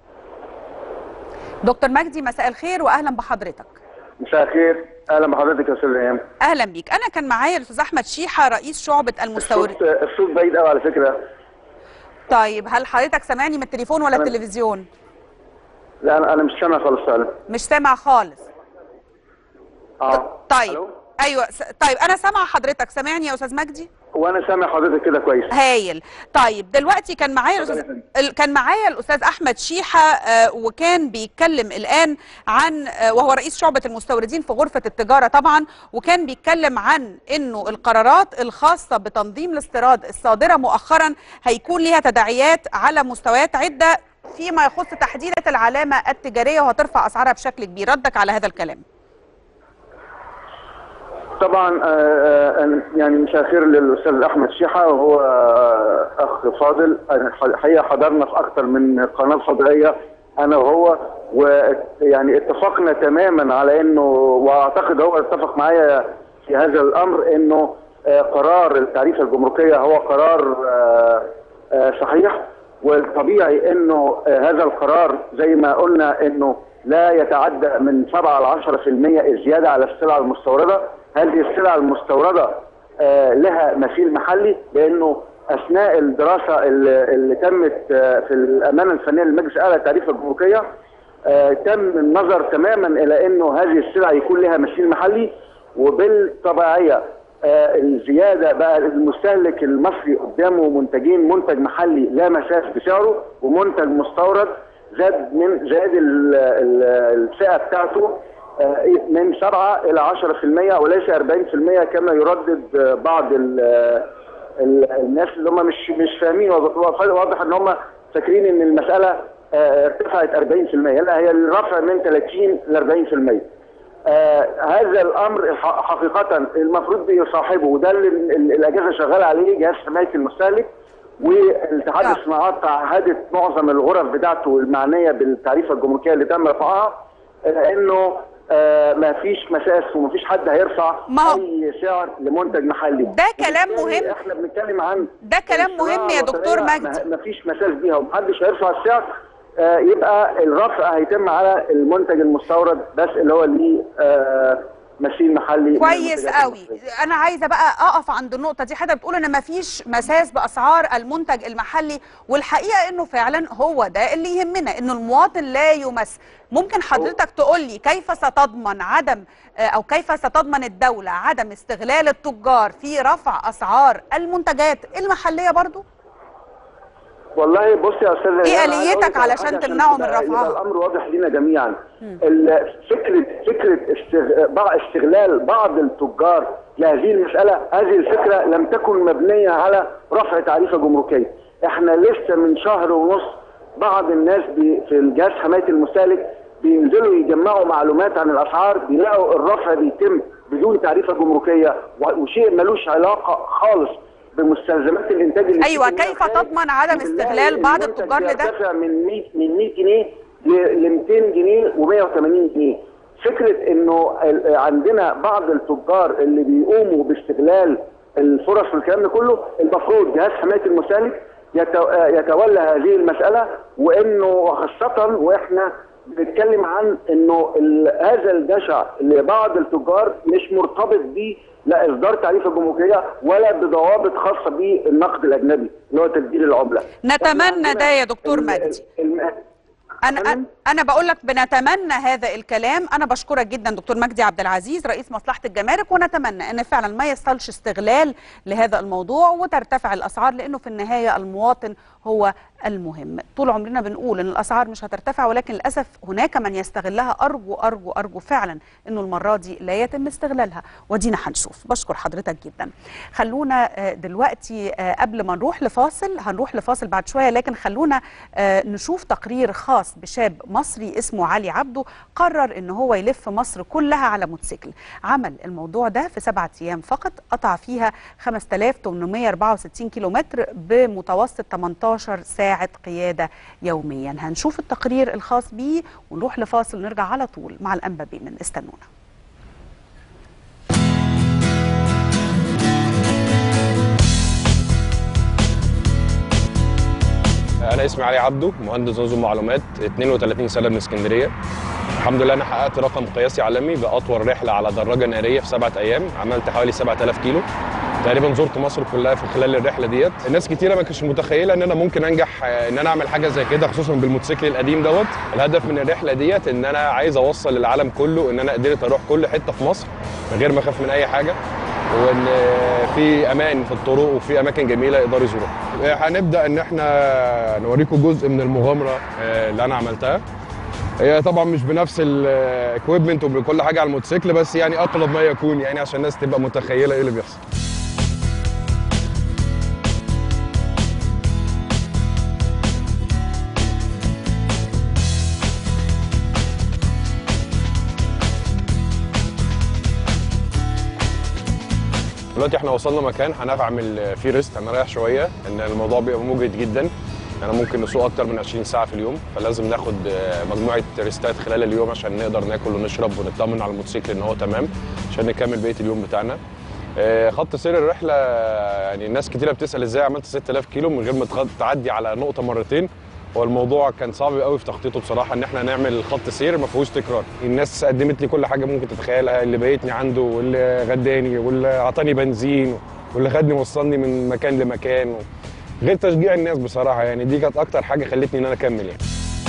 دكتور مجدي مساء الخير واهلا بحضرتك. مساء الخير، اهلا بحضرتك يا استاذ ايام. اهلا بيك. انا كان معايا الاستاذ احمد شيحه رئيس شعبه المستوردين. الصوت بعيد قوي على فكره. طيب هل حضرتك سامعني من التليفون ولا التلفزيون؟ لا انا مش سامع خالص فعلا. مش سامع خالص. طيب ألو؟ ايوه طيب انا سامعه حضرتك، سامعني يا استاذ مجدي؟ وانا سامع حضرتك كده كويس. هايل. طيب دلوقتي كان معايا الاستاذ احمد شيحه وكان بيتكلم الان عن وهو رئيس شعبه المستوردين في غرفه التجاره طبعا، وكان بيتكلم عن انه القرارات الخاصه بتنظيم الاستيراد الصادره مؤخرا هيكون ليها تداعيات على مستويات عده فيما يخص تحديدة العلامه التجاريه وهترفع اسعارها بشكل كبير. ردك على هذا الكلام؟ طبعا يعني مساء الخير للاستاذ احمد شيحه، وهو اخ فاضل. الحقيقه حضرنا في اكثر من قناه فضائيه انا وهو، ويعني اتفقنا تماما على انه، واعتقد هو اتفق معايا في هذا الامر، انه قرار التعريفه الجمركيه هو قرار صحيح، والطبيعي انه هذا القرار زي ما قلنا انه لا يتعدى من 7 ل 10% الزياده على السلع المستورده. هذه السلع المستورده لها مثيل محلي، لانه اثناء الدراسه اللي تمت في الامانه الفنيه للمجلس الاعلى للتعريفه الجمركيه تم النظر تماما الى انه هذه السلع يكون لها مثيل محلي، وبالطبيعيه الزياده بقى المستهلك المصري قدامه منتجين، منتج محلي لا مساس بسعره ومنتج مستورد زاد الفئه بتاعته من 7 إلى 10% وليس 40% كما يردد بعض الناس اللي هم مش فاهمين. واضح ان هم فاكرين ان المساله ارتفعت 40%، لا، هي الرفع من 30 ل 40%. هذا الامر حقيقه المفروض يصاحبه، وده اللي الاجهزه شغاله عليه، جهاز حمايه المستهلك والاتحاد الصناعات تعهدت معظم الغرف بتاعته المعنيه بالتعريفه الجمركيه اللي تم رفعها انه ما فيش مساس وما فيش حد هيرفع اي سعر لمنتج محلي. ده كلام مهم. احنا بنتكلم عن ده كلام مهم يا دكتور مجدي. ما فيش مساس بيها ومحدش هيرفع السعر، يبقى الرفع هيتم على المنتج المستورد بس اللي هو ليه مثيل محلي. كويس قوي. انا عايزه بقى اقف عند النقطه دي. حضرتك بتقول ان ما فيش مساس باسعار المنتج المحلي، والحقيقه انه فعلا هو ده اللي يهمنا، انه المواطن لا يمس. ممكن حضرتك تقول لي كيف ستضمن كيف ستضمن الدوله عدم استغلال التجار في رفع اسعار المنتجات المحليه برضو؟ والله بص يا استاذ، ايه اليتك علشان تمنعه من رفعها؟ الامر واضح لنا جميعا. فكره استغلال بعض التجار لهذه المساله، هذه الفكره لم تكن مبنيه على رفع تعريفه جمركيه. احنا لسه من شهر ونص بعض الناس في الجهاز حمايه المستهلك بينزلوا يجمعوا معلومات عن الاسعار، بيلاقوا الرفع بيتم بدون تعريفه جمركيه، وشيء ملوش علاقه خالص بمستلزمات الانتاج اللي ايوه. كيف تضمن عدم استغلال بعض التجار لده؟ يرتفع من 100 جنيه ل 200 جنيه و180 جنيه. فكره انه عندنا بعض التجار اللي بيقوموا باستغلال الفرص والكلام ده كله، المفروض جهاز حمايه المستهلك يتولى هذه المساله، وانه خاصه واحنا بنتكلم عن انه هذا الجشع لبعض التجار مش مرتبط بيه لا اصدار تعريفه جمركيه ولا بضوابط خاصه بالنقد الاجنبي اللي هو تبديل العمله. نتمنى ده يا دكتور مجدي. أنا بقول لك بنتمنى هذا الكلام. أنا بشكرك جدا دكتور مجدي عبد العزيز رئيس مصلحة الجمارك، ونتمنى أن فعلا ما يصلش استغلال لهذا الموضوع وترتفع الأسعار، لأنه في النهاية المواطن هو المهم. طول عمرنا بنقول أن الأسعار مش هترتفع، ولكن للأسف هناك من يستغلها. أرجو أرجو أرجو فعلا أنه المرة دي لا يتم استغلالها، ودينا هنشوف. بشكر حضرتك جدا. خلونا دلوقتي قبل ما نروح لفاصل بعد شوية، لكن خلونا نشوف تقرير خاص بشاب مصري اسمه علي عبده، قرر ان هو يلف مصر كلها على موتوسيكل. عمل الموضوع ده في 7 أيام فقط، قطع فيها 5864 كيلومتر بمتوسط 18 ساعة قيادة يوميا. هنشوف التقرير الخاص بيه ونروح لفاصل ونرجع على طول مع الأنبا بيمن. استنونا. انا اسمي علي عبده، مهندس نظم معلومات، 32 سنه من اسكندريه. الحمد لله انا حققت رقم قياسي عالمي باطول رحله على دراجه ناريه في 7 ايام، عملت حوالي 7000 كيلو. تقريبا زرت مصر كلها في خلال الرحله ديت. الناس كتيره ما كانتش متخيله ان انا ممكن انجح ان انا اعمل حاجه زي كده، خصوصا بالموتوسيكل القديم دوت. الهدف من الرحله ديت ان انا عايز اوصل للعالم كله ان انا قدرت اروح كل حته في مصر من غير ما اخاف من اي حاجه، وان في امان في الطرق وفي اماكن جميله يقدروا يزوروها. هنبدا ان احنا نوريكم جزء من المغامره اللي انا عملتها. هي طبعا مش بنفس الاكويبمنت وبكل حاجه على الموتوسيكل، بس يعني اقرب ما يكون، يعني عشان الناس تبقى متخيله ايه اللي بيحصل. دلوقتي احنا وصلنا مكان هنعمل فيه ريست، هنريح شويه، ان الموضوع بيبقى مجهد جدا. انا ممكن نسوق اكتر من 20 ساعه في اليوم، فلازم ناخد مجموعه ريستات خلال اليوم عشان نقدر ناكل ونشرب ونطمن على الموتوسيكل ان هو تمام عشان نكمل بقيه اليوم بتاعنا. خط سير الرحله، يعني الناس كتيره بتسال ازاي عملت 6000 كيلو من غير ما تعدي على نقطه مرتين. هو الموضوع كان صعب قوي في تخطيطه بصراحه، ان احنا نعمل خط سير ما فيهوش تكرار. الناس قدمت لي كل حاجه ممكن تتخيلها، اللي بيتني عنده واللي غداني واللي اعطاني بنزين واللي خدني وصلني من مكان لمكان، غير تشجيع الناس بصراحه. يعني دي كانت اكتر حاجه خلتني ان انا اكمل. يعني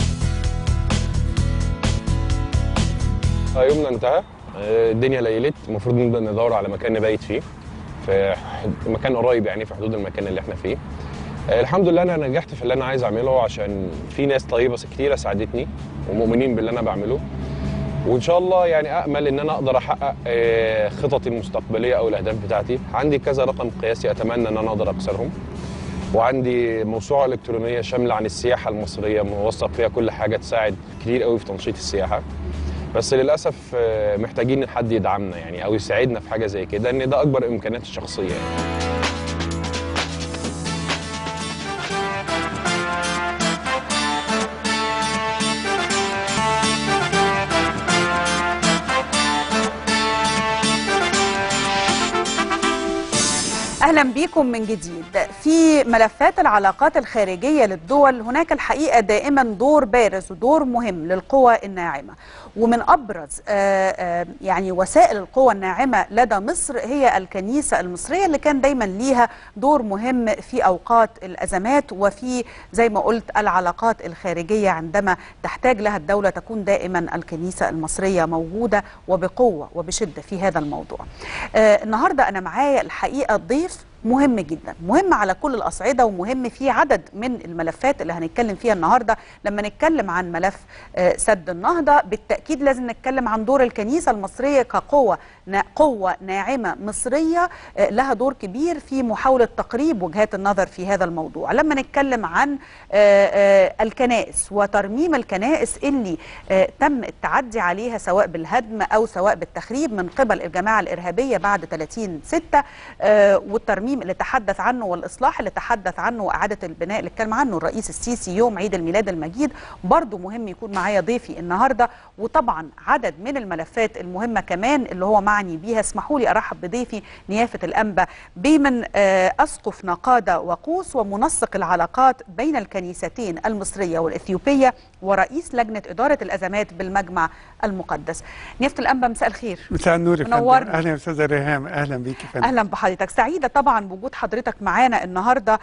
يومنا انتهى، الدنيا ليلت، المفروض نبدا ندور على مكان نبيت فيه في مكان قريب، يعني في حدود المكان اللي احنا فيه. الحمد لله انا نجحت في اللي انا عايز اعمله، عشان في ناس طيبه كتيره ساعدتني ومؤمنين باللي انا بعمله، وان شاء الله يعني امل ان انا اقدر احقق خططي المستقبليه او الاهداف بتاعتي. عندي كذا رقم قياسي اتمنى ان انا اقدر اكسرهم، وعندي موسوعه الكترونيه شامله عن السياحه المصريه موثق فيها كل حاجه تساعد كتير قوي في تنشيط السياحه. بس للاسف محتاجين حد يدعمنا يعني او يساعدنا في حاجه زي كده، ان ده اكبر امكانياتي الشخصيه يعني. أهلا بكم من جديد. في ملفات العلاقات الخارجية للدول هناك الحقيقة دائما دور بارز ودور مهم للقوى الناعمة، ومن أبرز يعني وسائل القوى الناعمة لدى مصر هي الكنيسة المصرية، اللي كان دايما ليها دور مهم في أوقات الأزمات وفي زي ما قلت العلاقات الخارجية. عندما تحتاج لها الدولة تكون دائما الكنيسة المصرية موجودة وبقوة وبشدة في هذا الموضوع. النهاردة أنا معايا الحقيقة ضيف مهم جدا، مهم على كل الأصعدة، ومهم في عدد من الملفات اللي هنتكلم فيها النهاردة. لما نتكلم عن ملف سد النهضة بالتأكيد لازم نتكلم عن دور الكنيسة المصرية كقوة ناعمة مصرية لها دور كبير في محاولة تقريب وجهات النظر في هذا الموضوع. لما نتكلم عن الكنائس وترميم الكنائس اللي تم التعدي عليها سواء بالهدم أو سواء بالتخريب من قبل الجماعة الإرهابية بعد 30/6، والترميم اللي تحدث عنه والإصلاح اللي تحدث عنه وإعادة البناء اللي اتكلم عنه الرئيس السيسي يوم عيد الميلاد المجيد، برضو مهم يكون معايا ضيفي النهاردة. وطبعا عدد من الملفات المهمة كمان اللي هو معني بيها. اسمحوا لي أرحب بضيفي نيافة الأنبا بيمن، أسقف نقادة وقوس ومنسق العلاقات بين الكنيستين المصرية والإثيوبية ورئيس لجنة إدارة الأزمات بالمجمع المقدس. نيافة الأنبا مساء مساء مساء النور يا فندم. منورنا. اهلا يا استاذه ريهام، اهلا بيك يا فندم. اهلا بحضرتك، سعيده طبعا بوجود حضرتك معانا النهارده.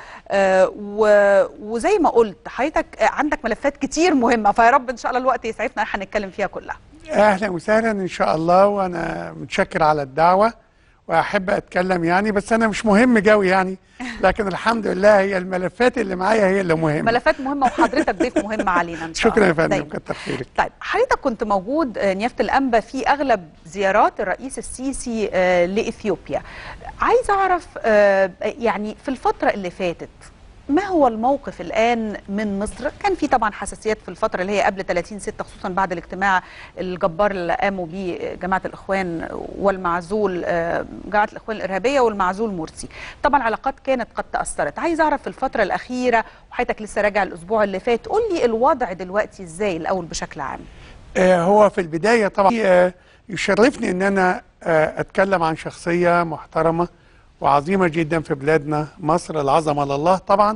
وزي ما قلت حضرتك عندك ملفات كتير مهمه، فيا رب ان شاء الله الوقت يسعفنا هنتكلم فيها كلها. اهلا وسهلا ان شاء الله، وانا متشكر على الدعوه واحب اتكلم يعني، بس انا مش مهم قوي يعني، لكن الحمد لله هي الملفات اللي معايا هي اللي مهمه. ملفات مهمه وحضرتك ضيف مهم علينا ان شاء الله. شكرا يا فندم، كتر خيرك. طيب حضرتك كنت موجود نيافه الانبا في اغلب زيارات الرئيس السيسي لاثيوبيا. عايز اعرف يعني في الفتره اللي فاتت ما هو الموقف الآن من مصر؟ كان في طبعا حساسيات في الفترة اللي هي قبل 30/6 خصوصا بعد الاجتماع الجبار اللي قاموا به جماعة الإخوان والمعزول جماعة الإخوان الإرهابية والمعزول مرسي. طبعا العلاقات كانت قد تأثرت. عايز أعرف في الفترة الأخيرة، وحضرتك لسه راجع الأسبوع اللي فات، قول لي الوضع دلوقتي إزاي الأول بشكل عام؟ هو في البداية طبعا يشرفني أن أنا أتكلم عن شخصية محترمة وعظيمة جدا في بلادنا مصر، العظمة لله طبعا،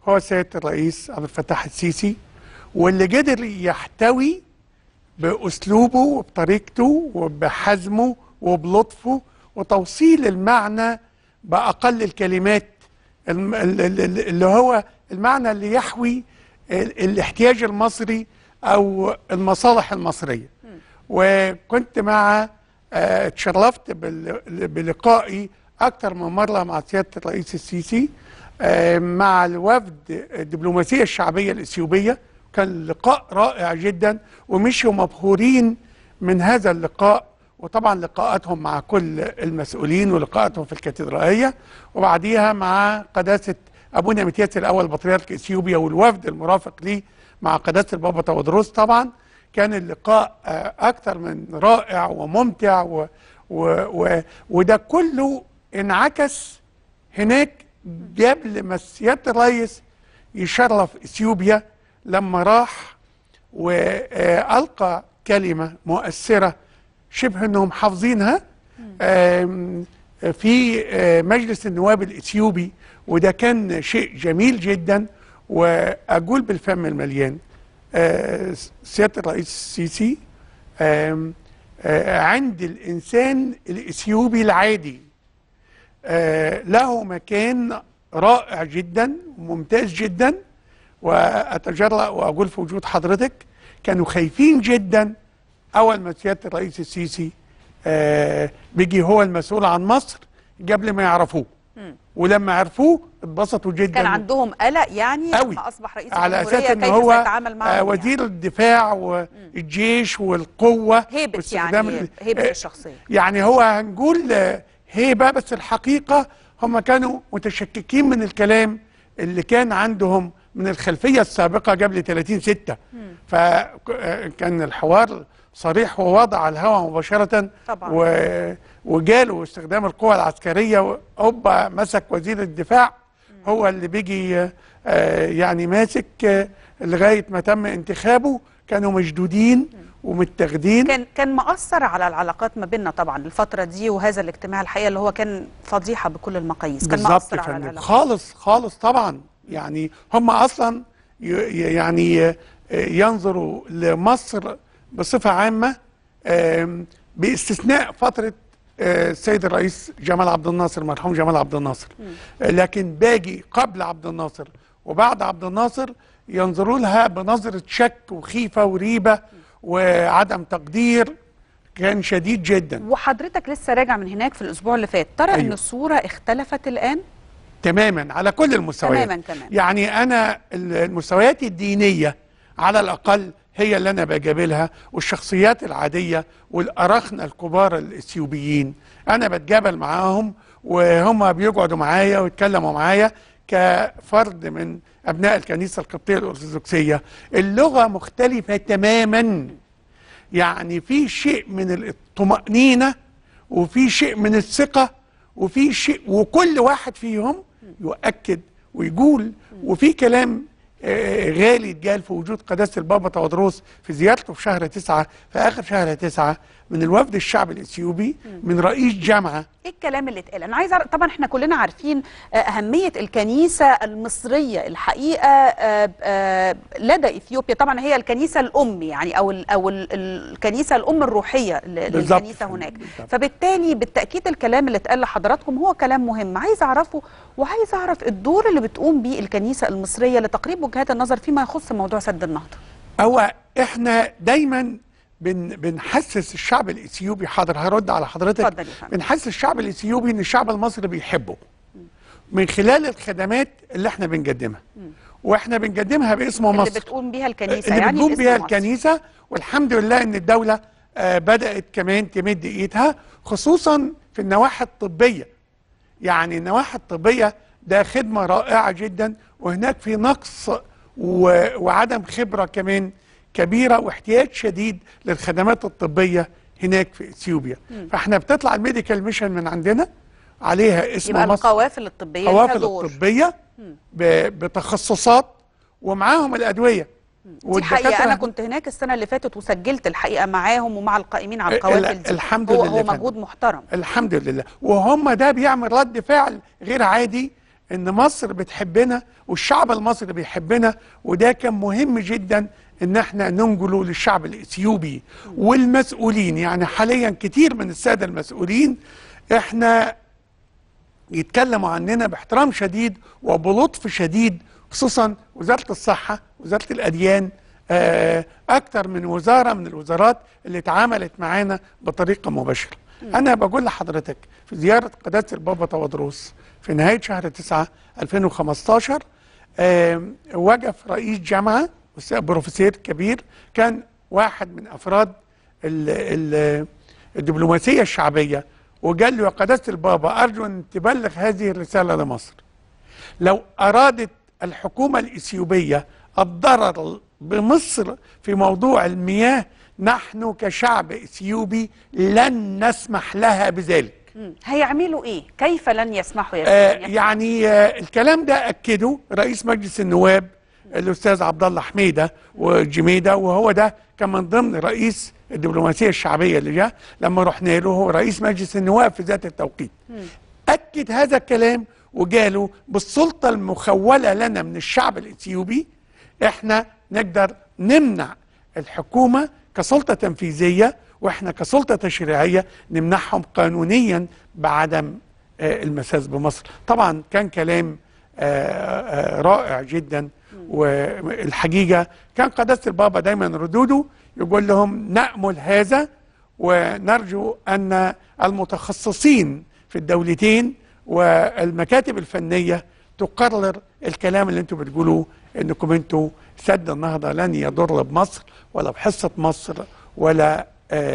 هو سيادة الرئيس عبد الفتاح السيسي، واللي قدر يحتوي بأسلوبه وبطريقته وبحزمه وبلطفه وتوصيل المعنى بأقل الكلمات، اللي هو المعنى اللي يحوي الاحتياج المصري أو المصالح المصرية. وكنت اتشرفت بلقائي أكثر من مرة مع سيادة الرئيس السيسي مع الوفد الدبلوماسية الشعبية الإثيوبية. كان لقاء رائع جدا ومشوا مبهورين من هذا اللقاء، وطبعا لقاءاتهم مع كل المسؤولين ولقاءاتهم في الكاتدرائية، وبعديها مع قداسة أبونا متياس الأول بطريرك إثيوبيا والوفد المرافق ليه مع قداسة البابا تودروس. طبعا كان اللقاء أكثر من رائع وممتع وده كله انعكس هناك قبل ما سيادة الرئيس يشرف إثيوبيا لما راح وألقى كلمة مؤثرة شبه أنهم حافظينها في مجلس النواب الإثيوبي، وده كان شيء جميل جدا. وأقول بالفم المليان سيادة الرئيس السيسي عند الإنسان الإثيوبي العادي له مكان رائع جدا وممتاز جدا. وأتجرأ وأقول في وجود حضرتك كانوا خايفين جدا أول ما سيادة الرئيس السيسي بيجي هو المسؤول عن مصر قبل ما يعرفوه، ولما عرفوه اتبسطوا جدا. كان عندهم قلق يعني لما أصبح رئيس على الجمهورية أساس إن كيف هو سيتعامل معهم وزير الدفاع والجيش والقوة هيبة، يعني هيبة الشخصية. يعني هو هنقول هيبة، بس الحقيقة هم كانوا متشككين من الكلام اللي كان عندهم من الخلفية السابقة قبل 30/6. فكان الحوار صريح وواضح على الهواء مباشرة طبعا. وجاله استخدام القوى العسكرية، وأوبا مسك وزير الدفاع هو اللي بيجي يعني ماسك لغاية ما تم انتخابه. كانوا مشدودين ومتاخدين. كان مأثر على العلاقات ما بيننا طبعا الفترة دي، وهذا الاجتماع الحقيقة اللي هو كان فضيحة بكل المقاييس، كان مأثر على العلاقات خالص طبعا. يعني هم أصلا يعني ينظروا لمصر بصفة عامة باستثناء فترة السيد الرئيس جمال عبد الناصر، مرحوم جمال عبد الناصر، لكن باجي قبل عبد الناصر وبعد عبد الناصر ينظروا لها بنظرة شك وخيفة وريبة وعدم تقدير كان شديد جدا. وحضرتك لسه راجع من هناك في الأسبوع اللي فات، ترى أيوه. إن الصورة اختلفت الآن؟ تماما على كل المستويات. تماما كمان. يعني أنا المستويات الدينية على الأقل هي اللي أنا بجابلها، والشخصيات العادية والأراخنة الكبار الإثيوبيين أنا بتجابل معاهم، وهم بيقعدوا معايا ويتكلموا معايا كفرد من أبناء الكنيسة القبطية الأرثوذكسية. اللغة مختلفة تماما، يعني في شيء من الطمأنينة وفي شيء من الثقة وفي شيء، وكل واحد فيهم يؤكد ويقول. وفي كلام غالي اتقال في وجود قداسة البابا تودروس في زيارته في شهر 9، في آخر شهر 9، من الوفد الشعبي الإثيوبي من رئيس جامعة. ايه الكلام اللي اتقال؟ انا عايزه طبعا احنا كلنا عارفين اهميه الكنيسه المصريه الحقيقه لدى اثيوبيا، طبعا هي الكنيسه الام يعني او الكنيسه الام الروحيه للكنيسه هناك. بالزبط. فبالتالي بالتاكيد الكلام اللي اتقال لحضراتكم هو كلام مهم، عايز اعرفه وعايز اعرف الدور اللي بتقوم بيه الكنيسه المصريه لتقريب وجهات النظر فيما يخص موضوع سد النهضه. هو احنا دايما بنحسس الشعب الاثيوبي، حاضر هرد على حضرتك، بنحسس الشعب الاثيوبي ان الشعب المصري بيحبه من خلال الخدمات اللي احنا بنقدمها، واحنا بنقدمها باسم مصر اللي بتقوم بيها الكنيسه، اللي يعني بتقوم بيها الكنيسه. والحمد لله ان الدوله بدات كمان تمد ايدها، خصوصا في النواحي الطبيه. يعني النواحي الطبيه ده خدمه رائعه جدا، وهناك في نقص وعدم خبره كمان كبيرة واحتياج شديد للخدمات الطبية هناك في اثيوبيا. فاحنا بتطلع الميديكال ميشن من عندنا عليها اسم يبقى مصر، القوافل الطبية، القوافل الطبية بتخصصات ومعاهم الأدوية. دي حقيقة أنا كنت هناك السنة اللي فاتت وسجلت الحقيقة معاهم ومع القائمين على القوافل دي. الحمد لله هو مجهود محترم الحمد لله، وهم ده بيعمل رد فعل غير عادي ان مصر بتحبنا والشعب المصري بيحبنا، وده كان مهم جدا ان احنا ننقله للشعب الاثيوبي والمسؤولين. يعني حاليا كتير من الساده المسؤولين احنا يتكلموا عننا باحترام شديد وبلطف شديد، خصوصا وزاره الصحه، وزاره الاديان، اكتر من وزاره من الوزارات اللي اتعاملت معانا بطريقه مباشره. انا بقول لحضرتك في زياره قداسه البابا تودروس في نهايه شهر 9 2015 وقف رئيس جامعه بروفيسور كبير، كان واحد من افراد الدبلوماسيه الشعبيه، وقال له: يا قداسه البابا، ارجو ان تبلغ هذه الرساله لمصر. لو ارادت الحكومه الاثيوبيه الضرر بمصر في موضوع المياه، نحن كشعب اثيوبي لن نسمح لها بذلك. هيعملوا ايه؟ كيف لن يسمحوا يا يعني الكلام ده اكده رئيس مجلس النواب الاستاذ عبد الله حميده وجميده، وهو ده كان من ضمن رئيس الدبلوماسيه الشعبيه اللي جاء لما رحنا له، هو رئيس مجلس النواب في ذات التوقيت. اكد هذا الكلام وقالوا بالسلطه المخوله لنا من الشعب الاثيوبي احنا نقدر نمنع الحكومه كسلطه تنفيذيه، واحنا كسلطه تشريعيه نمنعهم قانونيا بعدم المساس بمصر. طبعا كان كلام رائع جدا، والحقيقه كان قداسه البابا دايما ردوده يقول لهم: نأمل هذا ونرجو ان المتخصصين في الدولتين والمكاتب الفنيه تقرر الكلام اللي انتم بتقولوه، انكم انتم سد النهضه لن يضر بمصر ولا بحصه مصر ولا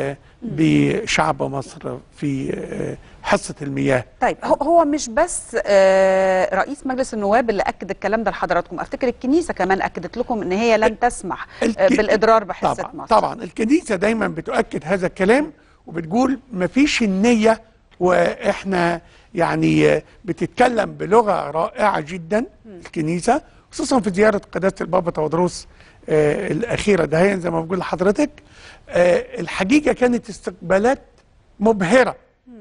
بشعب مصر في حصة المياه. طيب هو مش بس رئيس مجلس النواب اللي أكد الكلام ده لحضراتكم، أفتكر الكنيسة كمان أكدت لكم إن هي لن تسمح بالإضرار بحصة مصر. طبعا الكنيسة دايما بتؤكد هذا الكلام وبتقول مفيش النية، وإحنا يعني بتتكلم بلغة رائعة جدا الكنيسة، خصوصا في زيارة قداسة البابا تودروس الأخيرة ده زي ما بقول لحضرتك. الحقيقة كانت استقبالات مبهرة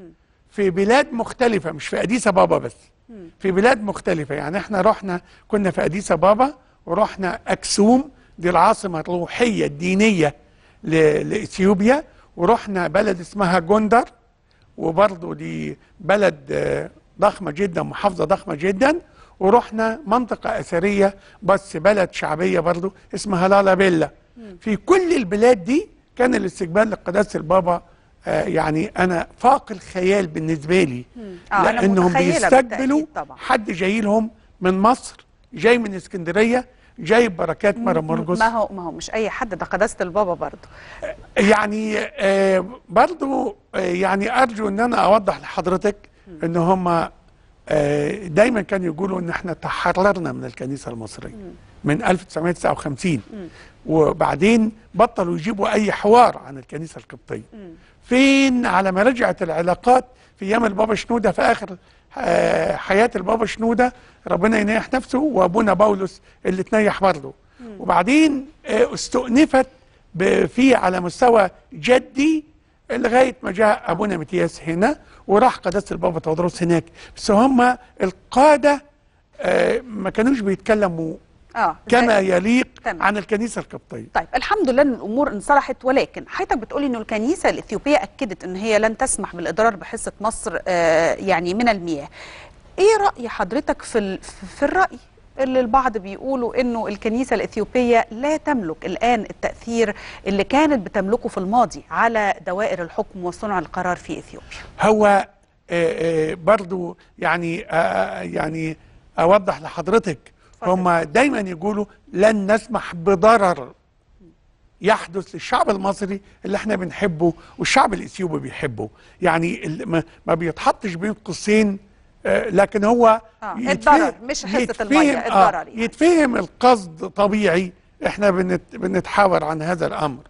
في بلاد مختلفة، مش في أديس أبابا بس، في بلاد مختلفة. يعني احنا رحنا كنا في أديس أبابا، ورحنا أكسوم دي العاصمة الروحية الدينية لإثيوبيا، ورحنا بلد اسمها جندر، وبرضه دي بلد ضخمة جدا، محافظة ضخمة جدا. ورحنا منطقة أثرية بس بلد شعبية برضه اسمها لالابيلا. في كل البلاد دي كان الاستقبال لقداسة البابا يعني أنا فاق الخيال بالنسبة لي، لأنهم بيستقبلوا حد جاي لهم من مصر، جاي من اسكندرية، جاي ببركات مرة مرقس. ما هو مش أي حد، ده قداسة البابا برضه. يعني برضه يعني أرجو أن أنا أوضح لحضرتك أن هم دايما كانوا يقولوا ان احنا تحررنا من الكنيسة المصرية من 1959، وبعدين بطلوا يجيبوا اي حوار عن الكنيسة القبطية. فين على ما رجعت العلاقات في ايام البابا شنودة، في اخر حياة البابا شنودة ربنا ينيح نفسه، وابونا بولس اللي تنيح برضه، وبعدين استؤنفت في على مستوى جدي لغايه ما جاء ابونا متياس هنا، وراح قداسه البابا تودروس هناك. بس هم القاده ما كانوش بيتكلموا كما يليق عن الكنيسه القبطيه. طيب الحمد لله ان الامور انصلحت، ولكن حضرتك بتقولي انه الكنيسه الاثيوبيه اكدت ان هي لن تسمح بالاضرار بحصه مصر يعني من المياه. ايه راي حضرتك في الراي اللي البعض بيقولوا انه الكنيسه الاثيوبيه لا تملك الان التاثير اللي كانت بتملكه في الماضي على دوائر الحكم وصنع القرار في اثيوبيا؟ هو برضو يعني اوضح لحضرتك، هم دايما يقولوا لن نسمح بضرر يحدث للشعب المصري اللي احنا بنحبه والشعب الاثيوبي بيحبه. يعني ما بيتحطش بين قوسين، لكن هو الضرر مش حصة المية، الضرر يعني. يتفهم القصد طبيعي. احنا بنتحاور عن هذا الامر.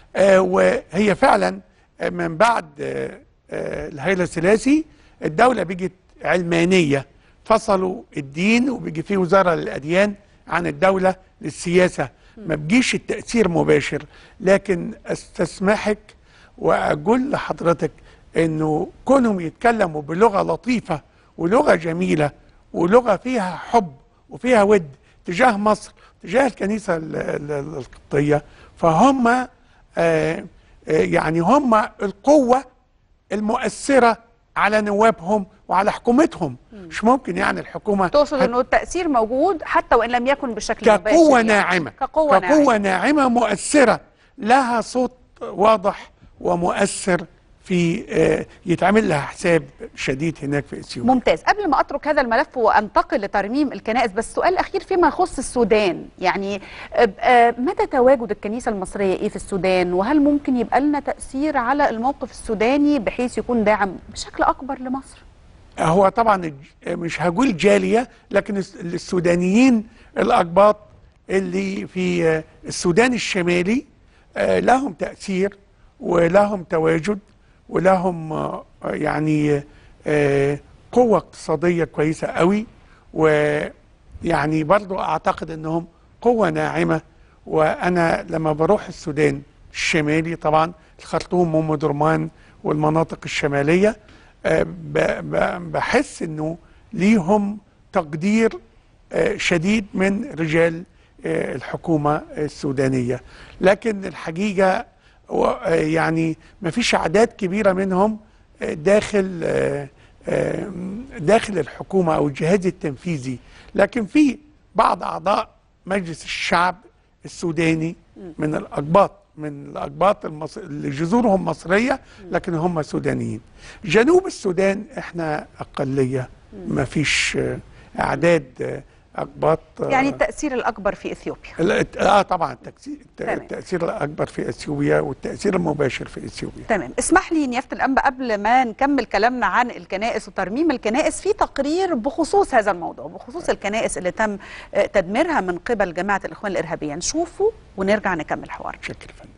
وهي فعلا من بعد الهيلة سلاسي الدولة بقت علمانية، فصلوا الدين وبيجي فيه وزارة للأديان عن الدولة للسياسة، ما بيجيش التأثير مباشر. لكن استسمحك وأقول لحضرتك انه كونهم يتكلموا بلغة لطيفة ولغة جميلة ولغة فيها حب وفيها ود تجاه مصر تجاه الكنيسة القبطية، فهم يعني هم القوة المؤثرة على نوابهم وعلى حكومتهم. مش ممكن يعني الحكومة تقصد انه التأثير موجود حتى وان لم يكن بشكل مباشر، كقوة يعني. ناعمة، كقوة ناعمة مؤثرة لها صوت واضح ومؤثر في يتعمل لها حساب شديد هناك في اثيوبيا. ممتاز. قبل ما اترك هذا الملف وانتقل لترميم الكنائس، بس السؤال الاخير فيما يخص السودان، يعني مدى تواجد الكنيسه المصريه ايه في السودان؟ وهل ممكن يبقى لنا تاثير على الموقف السوداني بحيث يكون داعم بشكل اكبر لمصر؟ هو طبعا مش هقول جاليه، لكن السودانيين الاقباط اللي في السودان الشمالي لهم تاثير ولهم تواجد ولهم يعني قوة اقتصادية كويسة قوي، ويعني برضو أعتقد أنهم قوة ناعمة. وأنا لما بروح السودان الشمالي، طبعا الخرطوم وأم درمان والمناطق الشمالية، بحس أنه ليهم تقدير شديد من رجال الحكومة السودانية. لكن الحقيقة يعني ما فيش أعداد كبيرة منهم داخل الحكومة أو الجهاز التنفيذي، لكن في بعض أعضاء مجلس الشعب السوداني من الأقباط اللي جذورهم مصرية لكن هم سودانيين. جنوب السودان احنا أقلية، ما فيش أعداد أقباط. يعني التأثير الأكبر في إثيوبيا. طبعا التأثير الأكبر في إثيوبيا والتأثير المباشر في إثيوبيا. تمام. اسمح لي نيافة الأنبا قبل ما نكمل كلامنا عن الكنائس وترميم الكنائس، في تقرير بخصوص هذا الموضوع، بخصوص الكنائس اللي تم تدميرها من قبل جماعة الإخوان الإرهابية، نشوفه ونرجع نكمل حوار. شكرا فندم.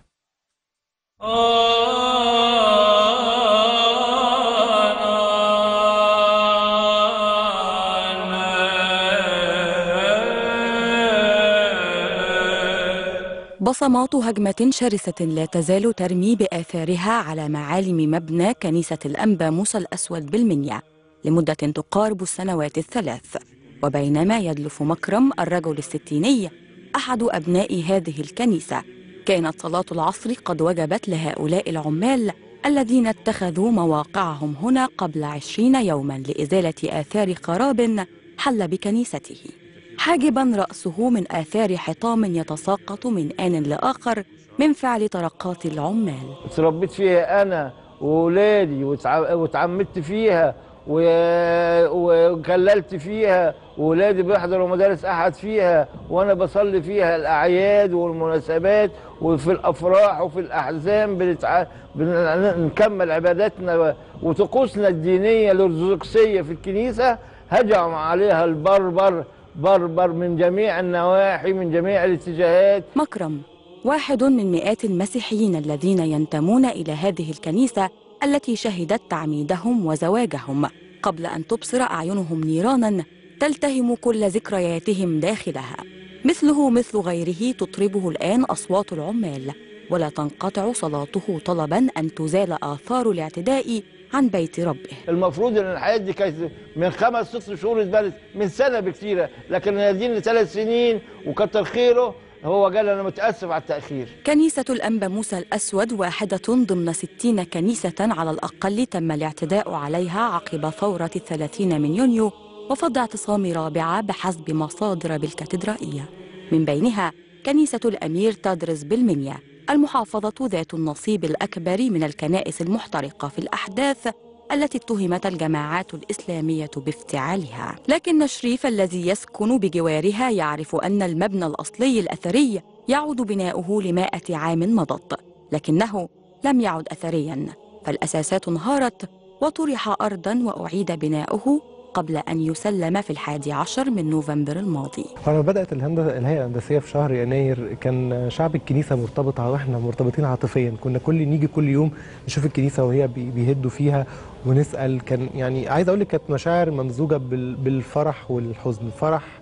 بصمات هجمة شرسة لا تزال ترمي بآثارها على معالم مبنى كنيسة الأنبا موسى الأسود بالمنيا لمدة تقارب السنوات الثلاث. وبينما يدلف مكرم الرجل الستيني أحد أبناء هذه الكنيسة، كانت صلاة العصر قد وجبت لهؤلاء العمال الذين اتخذوا مواقعهم هنا قبل 20 يوما لإزالة آثار خراب حل بكنيسته، حاجبا رأسه من آثار حطام يتساقط من آن لآخر من فعل طرقات العمال. اتربيت فيها أنا وولادي واتعمدت فيها وكللت فيها، وولادي بيحضروا مدارس أحد فيها، وأنا بصلي فيها الأعياد والمناسبات وفي الأفراح وفي الأحزان بنكمل عباداتنا وطقوسنا الدينية الأرثوذكسية في الكنيسة. هجم عليها بربر من جميع النواحي من جميع الاتجاهات. مكرم واحد من مئات المسيحيين الذين ينتمون إلى هذه الكنيسة التي شهدت تعميدهم وزواجهم قبل أن تبصر أعينهم نيرانا تلتهم كل ذكرياتهم داخلها. مثله مثل غيره تطربه الآن أصوات العمال، ولا تنقطع صلاته طلبا أن تزال آثار الاعتداء عن بيت ربه. المفروض ان الحياه دي كانت من 5-6 شهور اتبنت، من سنه بكثيره، لكن نادين 3 سنين وكتر خيره. هو قال انا متاسف على التاخير. كنيسه الانبا موسى الاسود واحده ضمن 60 كنيسه على الاقل تم الاعتداء عليها عقب ثوره 30 من يونيو وفض اعتصام رابعه بحسب مصادر بالكاتدرائيه، من بينها كنيسه الامير تدرس بالمنيا المحافظة ذات النصيب الأكبر من الكنائس المحترقة في الأحداث التي اتهمت الجماعات الإسلامية بافتعالها. لكن الشريف الذي يسكن بجوارها يعرف أن المبنى الأصلي الأثري يعود بناؤه ل100 عام مضت، لكنه لم يعد أثريا، فالأساسات انهارت وطرح أرضا وأعيد بناؤه قبل أن يسلم في 11 من نوفمبر الماضي. لما بدأت الهيئة الهندسية في شهر يناير كان شعب الكنيسة مرتبط، واحنا مرتبطين عاطفيا، كنا نيجي كل يوم نشوف الكنيسة وهي بيهدوا فيها ونسأل. كان يعني عايز أقول لك كانت مشاعر ممزوجة بالفرح والحزن. فرح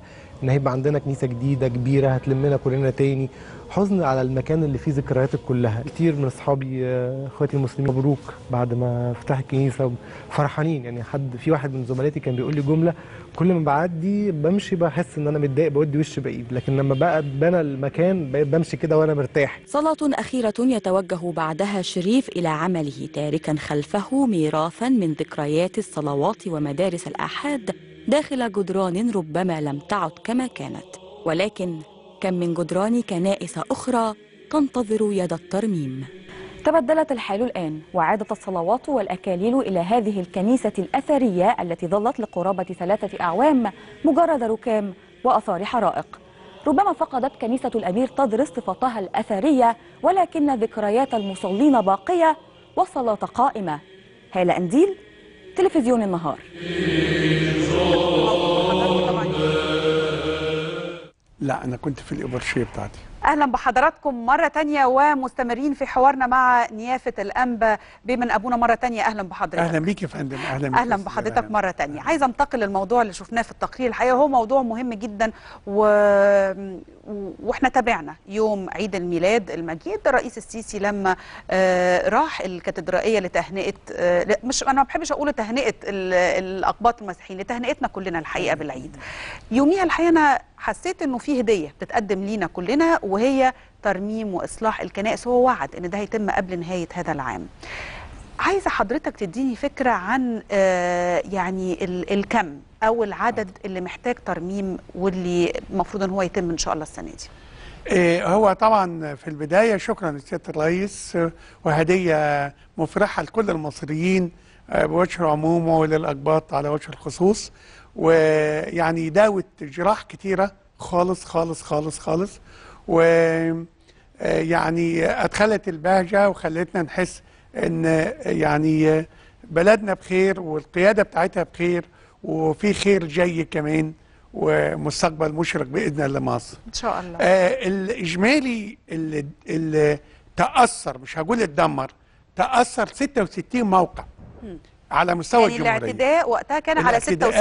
ان هيبقى عندنا كنيسه جديده كبيره هتلمنا كلنا تاني. حزن على المكان اللي فيه ذكرياتك كلها. كتير من اصحابي اخواتي المسلمين مبروك بعد ما افتح الكنيسه فرحانين. يعني في واحد من زملاتي كان بيقول لي جمله كل ما بعدي بمشي بحس ان انا متضايق بودي وشي بعيد، لكن لما بقى بنى المكان بقيت بمشي كده وانا مرتاح. صلاة أخيرة يتوجه بعدها شريف إلى عمله تاركا خلفه ميراثا من ذكريات الصلوات ومدارس الآحاد داخل جدران ربما لم تعد كما كانت، ولكن كم من جدران كنائس أخرى تنتظر يد الترميم. تبدلت الحال الآن، وعادت الصلوات والأكاليل إلى هذه الكنيسة الأثرية التي ظلت لقرابة 3 أعوام مجرد ركام وأثار حرائق. ربما فقدت كنيسة الأمير تدرس صفتها الأثرية، ولكن ذكريات المصلين باقية والصلاة قائمة. هالة أنديل، تلفزيون النهار. لا أنا كنت في الإبرشية بتاعتي. أهلا بحضراتكم مرة تانية ومستمرين في حوارنا مع نيافة الأنبا بمن أبونا مرة تانية. أهلا بحضرتك. أهلا بيك يا فندم. أهلا بحضرتك مرة تانية. عايزة أنتقل للموضوع اللي شفناه في التقرير. الحقيقة هو موضوع مهم جدا وإحنا تابعنا يوم عيد الميلاد المجيد الرئيس السيسي لما راح الكاتدرائية لتهنئة مش أنا ما بحبش أقول تهنئة الأقباط المسيحيين، لتهنئتنا كلنا الحقيقة بالعيد. يوميها الحقيقة أنا حسيت إنه في هدية بتتقدم لينا كلنا، وهي ترميم وإصلاح الكنائس. هو وعد إن ده هيتم قبل نهاية هذا العام. عايزة حضرتك تديني فكرة عن يعني الكم أو العدد اللي محتاج ترميم واللي المفروض إن هو يتم إن شاء الله السنة دي. هو طبعا في البداية شكرا لسيادة الرئيس، وهدية مفرحة لكل المصريين بوجه العموم وللأقباط على وجه الخصوص، ويعني داوت جراح كتيرة خالص خالص خالص خالص، ويعني أدخلت البهجة وخلتنا نحس إن يعني بلدنا بخير والقيادة بتاعتها بخير وفي خير جاي كمان ومستقبل مشرق بإذن الله مصر إن شاء الله. الإجمالي اللي تأثر، مش هقول اتدمر، تأثر 66 موقع على مستوى يعني الجمهورية. الاعتداء وقتها كان على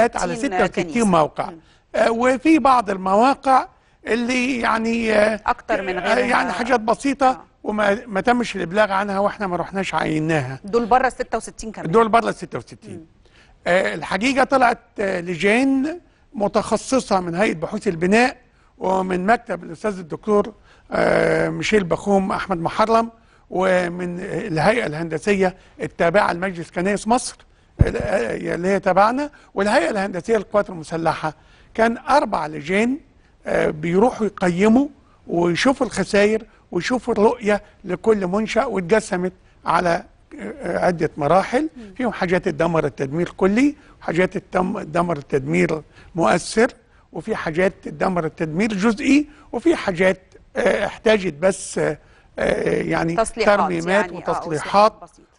66 موقع. وفي بعض المواقع اللي يعني اكتر من غيرها، يعني حاجات بسيطه وما تمش الابلاغ عنها واحنا ما رحناش عيناها. دول بره ال 66 كمان. دول بره ال 66. الحقيقه طلعت لجان متخصصه من هيئه بحوث البناء ومن مكتب الاستاذ الدكتور ميشيل بخوم احمد محرم، ومن الهيئه الهندسيه التابعه لمجلس كنائس مصر اللي هي تبعنا، والهيئه الهندسيه للقوات المسلحه. كان 4 لجان بيروحوا يقيموا ويشوفوا الخسائر ويشوفوا الرؤيه لكل منشأ، واتقسمت على عده مراحل. فيهم حاجات اتدمر التدمير كلي، وحاجات اتدمر التدمير مؤثر، وفي حاجات اتدمر التدمير جزئي، وفي حاجات احتاجت بس يعني ترميمات يعني وتصليحات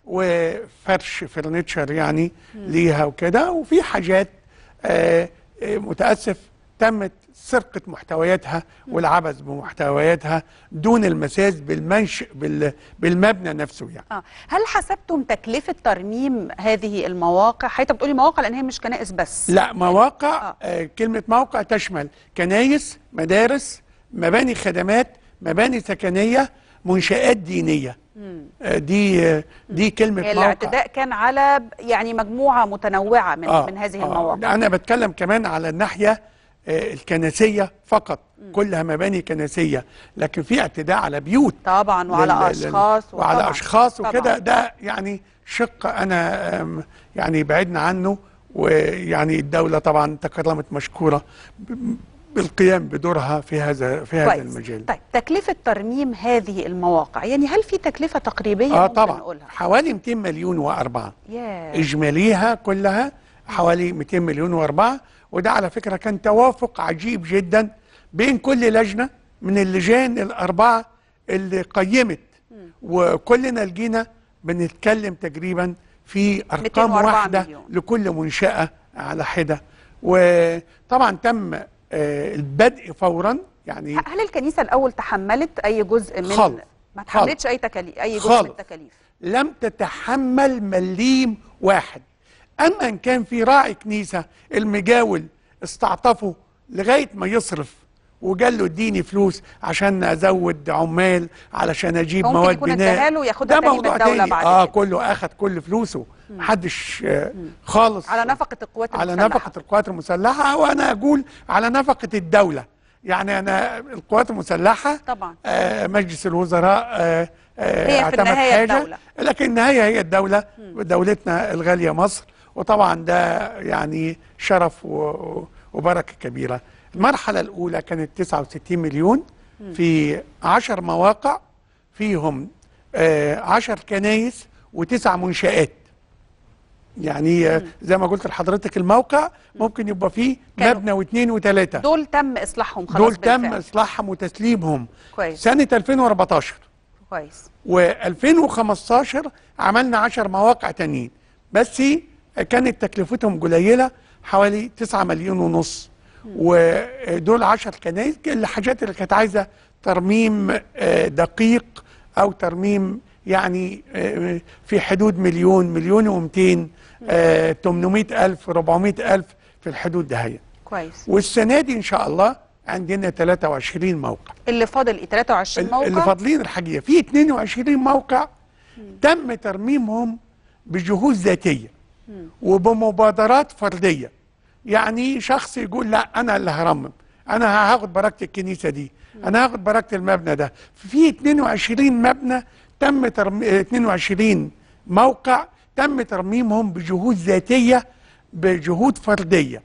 وفرش فرنتشر يعني ليها وكده. وفي حاجات متأسف تمت سرقة محتوياتها والعبث بمحتوياتها دون المساس بالمنشأ بالمبنى نفسه يعني. هل حسبتم تكلفة ترميم هذه المواقع؟ حضرتك بتقولي مواقع لأن هي مش كنائس بس. لا مواقع. كلمة موقع تشمل كنائس، مدارس، مباني خدمات، مباني سكنية، منشآت دينية. دي كلمة موقع. الاعتداء كان على يعني مجموعة متنوعة من هذه المواقع. أنا بتكلم كمان على الناحية الكنسية فقط، كلها مباني كنسية، لكن في اعتداء على بيوت طبعا وعلى أشخاص وعلى أشخاص وكده. ده يعني شق أنا يعني بعدنا عنه، ويعني الدولة طبعا تكرمت مشكورة بالقيام بدورها في هذا المجال. طيب تكلفة ترميم هذه المواقع يعني هل في تكلفة تقريبية طبعا نقولها؟ حوالي 200 مليون و4 إجماليها كلها حوالي 200 مليون و4. وده على فكرة كان توافق عجيب جدا بين كل لجنة من اللجان ال4 اللي قيمت، وكلنا لقينا بنتكلم تقريبا في أرقام واحدة مليون لكل منشأة على حدة. وطبعا تم البدء فورا. يعني هل الكنيسة الأول تحملت أي جزء من خالص. ما تحملتش أي جزء من التكاليف؟ لم تتحمل مليم واحد. أما إن كان في راعي كنيسة المجاول استعطفوا لغايه ما يصرف وقال له اديني فلوس عشان ازود عمال علشان اجيب مواد بناء، ده موضوع تاني بعد كله اخذ كل فلوسه، محدش خالص على نفقه القوات المسلحه، على نفقه القوات المسلحه، وانا اقول على نفقه الدوله. يعني انا القوات المسلحه طبعا مجلس الوزراء هي في النهايه حاجة، الدوله، لكن النهايه هي الدوله، دولتنا الغاليه مصر، وطبعا ده يعني شرف وبركه كبيره. المرحله الاولى كانت 69 مليون في 10 مواقع، فيهم 10 كنايس و9 منشآت. يعني زي ما قلت لحضرتك الموقع ممكن يبقى فيه مبنى واثنين وثلاثه، دول تم اصلاحهم خلاص، دول تم اصلاحهم وتسليمهم كويس سنه 2014 كويس. و2015 عملنا 10 مواقع تانيين، بس كانت تكلفتهم قليله حوالي 9 مليون ونص، ودول 10 كنايس. الحاجات اللي كانت عايزه ترميم دقيق او ترميم يعني في حدود مليون، مليون و200، 800,000، 400,000 في الحدود دهية. كويس. والسنة دي إن شاء الله عندنا 23 موقع. اللي فاضل 23 موقع؟ اللي فاضلين الحقيقة في 22 موقع تم ترميمهم بجهود ذاتية وبمبادرات فردية. يعني شخص يقول لا أنا اللي هرمم، أنا هاخد بركة الكنيسة دي، أنا هاخد بركة المبنى ده. في 22 مبنى تم 22 موقع تم ترميمهم بجهود ذاتية بجهود فردية.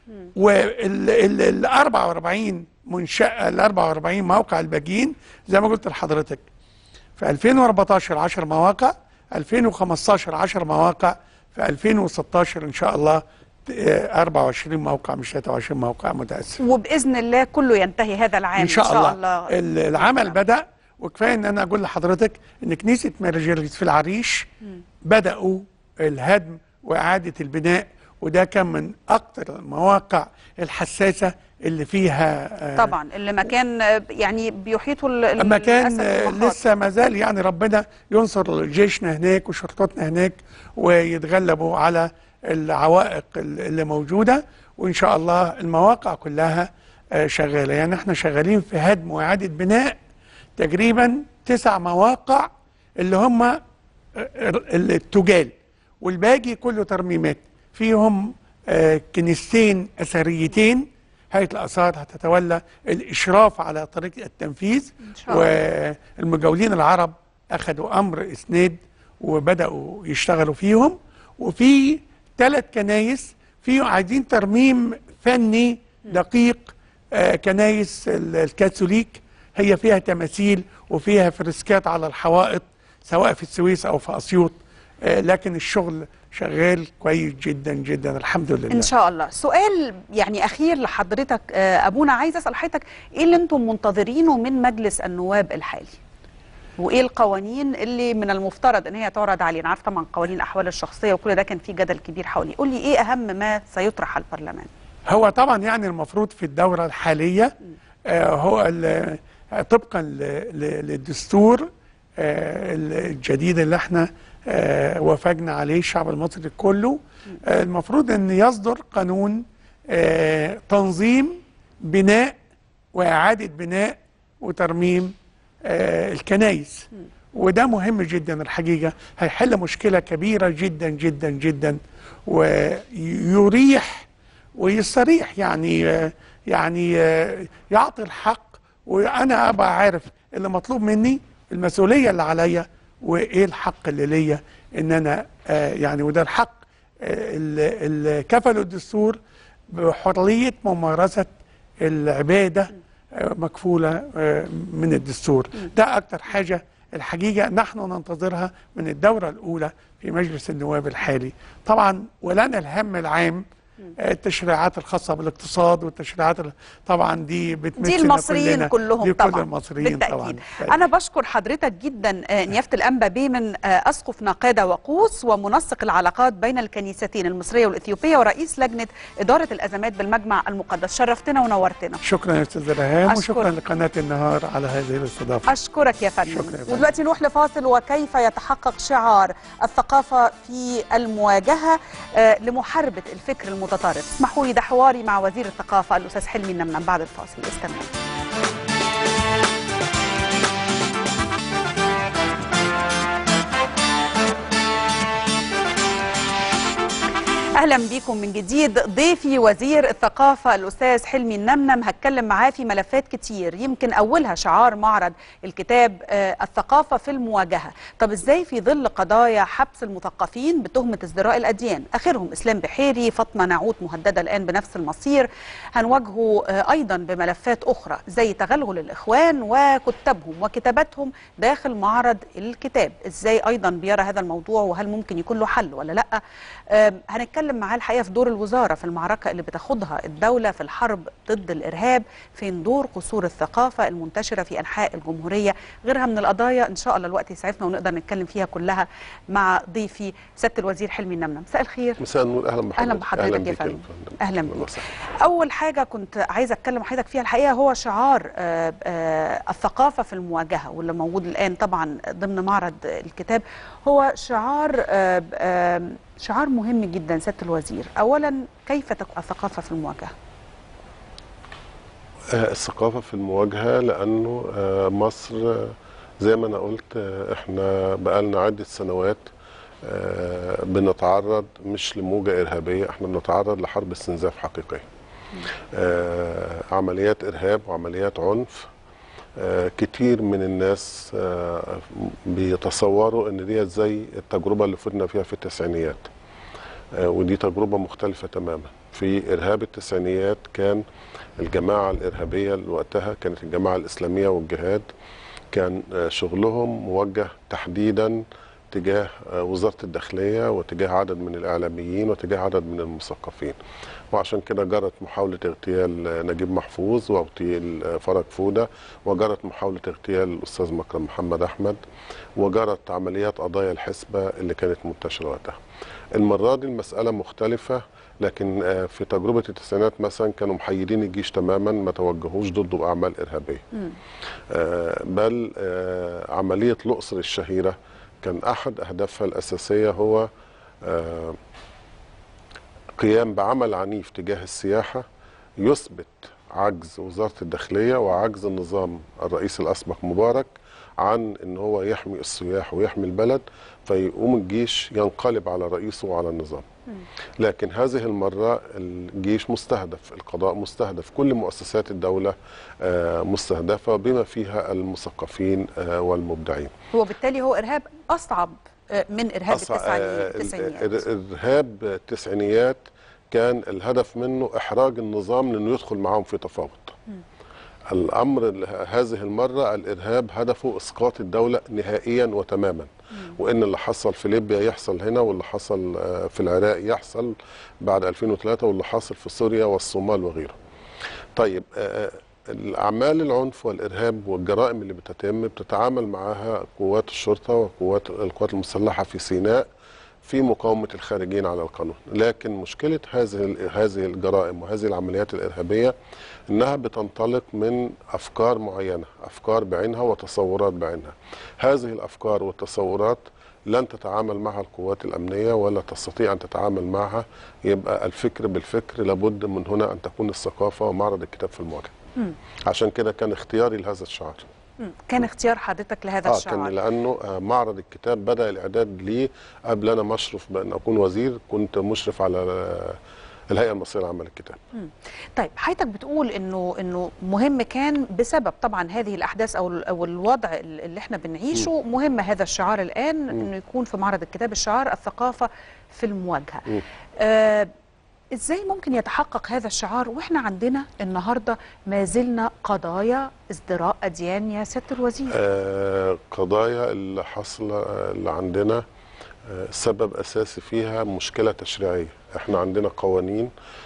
وال 44 منشأة، ال 44 موقع الباقيين زي ما قلت لحضرتك في 2014 10 مواقع، 2015 10 مواقع، في 2016 إن شاء الله 24 موقع مش 23 موقع متأسف. وبإذن الله كله ينتهي هذا العام إن شاء الله. العمل بدأ، وكفايه ان انا اقول لحضرتك ان كنيسه مارجريت في العريش بداوا الهدم واعاده البناء، وده كان من اكثر المواقع الحساسه اللي فيها طبعا اللي مكان يعني بيحيطوا مكان لسه ما زال، يعني ربنا ينصر جيشنا هناك وشرطتنا هناك ويتغلبوا على العوائق اللي موجوده، وان شاء الله المواقع كلها شغاله. يعني احنا شغالين في هدم واعاده بناء تقريبا 9 مواقع اللي هم التجال، والباقي كله ترميمات. فيهم كنيستين اثريتين، هيئه الاثار هتتولى الاشراف على طريقه التنفيذ، والمجاولين العرب اخذوا امر اسناد وبداوا يشتغلوا فيهم. وفي 3 كنايس فيهم عايزين ترميم فني دقيق، كنايس الكاثوليك هي فيها تماثيل وفيها فرسكات على الحوائط سواء في السويس او في اسيوط، لكن الشغل شغال كويس جدا جدا الحمد لله ان شاء الله. سؤال يعني اخير لحضرتك ابونا، عايز اسال حضرتك ايه اللي انتم منتظرينه من مجلس النواب الحالي؟ وايه القوانين اللي من المفترض ان هي تعرض علينا؟ عارف طبعا قوانين الاحوال الشخصيه وكل ده كان في جدل كبير حواليه، قول لي ايه اهم ما سيطرح على البرلمان؟ هو طبعا يعني المفروض في الدوره الحاليه هو طبقا للدستور الجديد اللي احنا وافقنا عليه الشعب المصري كله، المفروض ان يصدر قانون تنظيم بناء واعاده بناء وترميم الكنائس، وده مهم جدا الحقيقه، هيحل مشكله كبيره جدا جدا جدا ويريح ويستريح، يعني يعطي الحق، وانا ابقى عارف اللي مطلوب مني، المسؤوليه اللي عليا، وايه الحق اللي ليا ان انا يعني، وده الحق اللي كفله الدستور بحريه ممارسه العباده مكفوله من الدستور. ده اكتر حاجه الحقيقه نحن ننتظرها من الدوره الاولى في مجلس النواب الحالي. طبعا ولنا الهم العام التشريعات الخاصه بالاقتصاد والتشريعات طبعا دي بتمثل المصريين كلهم، دي طبعا كل المصريين بالتأكيد. طبعا. انا بشكر حضرتك جدا نيافه الانبا بيمن، اسقف نقاده وقوس ومنسق العلاقات بين الكنيستين المصريه والاثيوبيه ورئيس لجنه اداره الازمات بالمجمع المقدس. شرفتنا ونورتنا. شكرا يا استاذ ريهام، وشكرا لقناه النهار على هذه الاستضافه. اشكرك يا فندم. ودلوقتي نروح لفاصل، وكيف يتحقق شعار الثقافه في المواجهه لمحاربه الفكر متطرف. اسمحوا لي ده حواري مع وزير الثقافة الأستاذ حلمي النمنم بعد الفاصل. استنوا. اهلا بيكم من جديد. ضيفي وزير الثقافه الاستاذ حلمي النمنم، هتكلم معاه في ملفات كتير، يمكن اولها شعار معرض الكتاب الثقافه في المواجهه. طب ازاي في ظل قضايا حبس المثقفين بتهمه ازدراء الاديان، اخرهم اسلام بحيري، فاطمه نعوت مهدده الان بنفس المصير، هنواجهه ايضا بملفات اخرى زي تغلغل الاخوان وكتابهم وكتاباتهم داخل معرض الكتاب، ازاي ايضا بيرى هذا الموضوع وهل ممكن يكون له حل ولا لا. هنتكلم معاه الحقيقه في دور الوزاره في المعركه اللي بتاخدها الدوله في الحرب ضد الارهاب، فين دور قصور الثقافه المنتشره في انحاء الجمهوريه، غيرها من القضايا ان شاء الله الوقت يسعفنا ونقدر نتكلم فيها كلها مع ضيفي سياده الوزير حلمي النمنم. مساء الخير. مساء النور. اهلا بحضرتك. اهلا بحضرتك يا فندم. اهلا بيك. اول حاجه كنت عايزه اتكلم حضرتك فيها الحقيقه هو شعار الثقافه في المواجهه، واللي موجود الان طبعا ضمن معرض الكتاب، هو شعار مهم جدا سيادة الوزير. أولا كيف تكون الثقافة في المواجهة؟ الثقافة في المواجهة لأنه مصر زي ما أنا قلت احنا بقالنا عدة سنوات بنتعرض مش لموجة إرهابية، احنا بنتعرض لحرب استنزاف حقيقية. عمليات إرهاب وعمليات عنف. كتير من الناس بيتصوروا ان دي زي التجربه اللي فضنا فيها في التسعينيات، ودي تجربه مختلفه تماما. في ارهاب التسعينيات كان الجماعه الارهابيه اللي وقتها كانت الجماعه الاسلاميه والجهاد، كان شغلهم موجه تحديدا تجاه وزاره الداخليه وتجاه عدد من الاعلاميين وتجاه عدد من المثقفين، وعشان كده جرت محاولة اغتيال نجيب محفوظ واغتيال فرج فودة، وجرت محاولة اغتيال الأستاذ مكرم محمد أحمد، وجرت عمليات قضايا الحسبة اللي كانت منتشرة وقتها. المرة دي المسألة مختلفة، لكن في تجربة التسعينات مثلا كانوا محيدين الجيش تماما، ما توجهوش ضده بأعمال إرهابية. بل عملية الأقصر الشهيرة كان أحد أهدافها الأساسية هو قيام بعمل عنيف تجاه السياحة يثبت عجز وزارة الداخلية وعجز النظام الرئيس الأسبق مبارك عن ان هو يحمي السياح ويحمي البلد، فيقوم الجيش ينقلب على رئيسه وعلى النظام. لكن هذه المرة الجيش مستهدف، القضاء مستهدف، كل مؤسسات الدولة مستهدفة بما فيها المثقفين والمبدعين. وبالتالي هو إرهاب أصعب من إرهاب التسعينيات. إرهاب التسعينيات كان الهدف منه إحراج النظام لأنه يدخل معهم في تفاوض. الأمر هذه المرة الإرهاب هدفه إسقاط الدولة نهائيا وتماما، وإن اللي حصل في ليبيا يحصل هنا، واللي حصل في العراق يحصل بعد 2003، واللي حصل في سوريا والصومال وغيره. طيب الأعمال العنف والإرهاب والجرائم اللي بتتعامل معها قوات الشرطة وقوات القوات المسلحة في سيناء في مقاومة الخارجين على القانون. لكن مشكلة هذه الجرائم وهذه العمليات الإرهابية إنها بتنطلق من أفكار معينة، أفكار بعينها وتصورات بعينها. هذه الأفكار والتصورات لن تتعامل معها القوات الأمنية ولا تستطيع أن تتعامل معها. يبقى الفكر بالفكر، لابد من هنا أن تكون الثقافة ومعرض الكتاب في المواجهة. عشان كده كان اختياري لهذا الشعار. كان اختيار حضرتك لهذا الشعار؟ كان لأنه معرض الكتاب بدأ الإعداد ليه قبل أنا مشرف بأن أكون وزير، كنت مشرف على الهيئة المصرية لعمل الكتاب. طيب حضرتك بتقول انه مهم كان بسبب طبعا هذه الاحداث او الوضع اللي احنا بنعيشه، مهم هذا الشعار الان انه يكون في معرض الكتاب، الشعار الثقافة في المواجهة. ازاي ممكن يتحقق هذا الشعار واحنا عندنا النهارده ما زلنا قضايا ازدراء اديان يا سياده الوزير؟ قضايا اللي حصل اللي عندنا سبب اساسي فيها مشكله تشريعيه. احنا عندنا قوانين،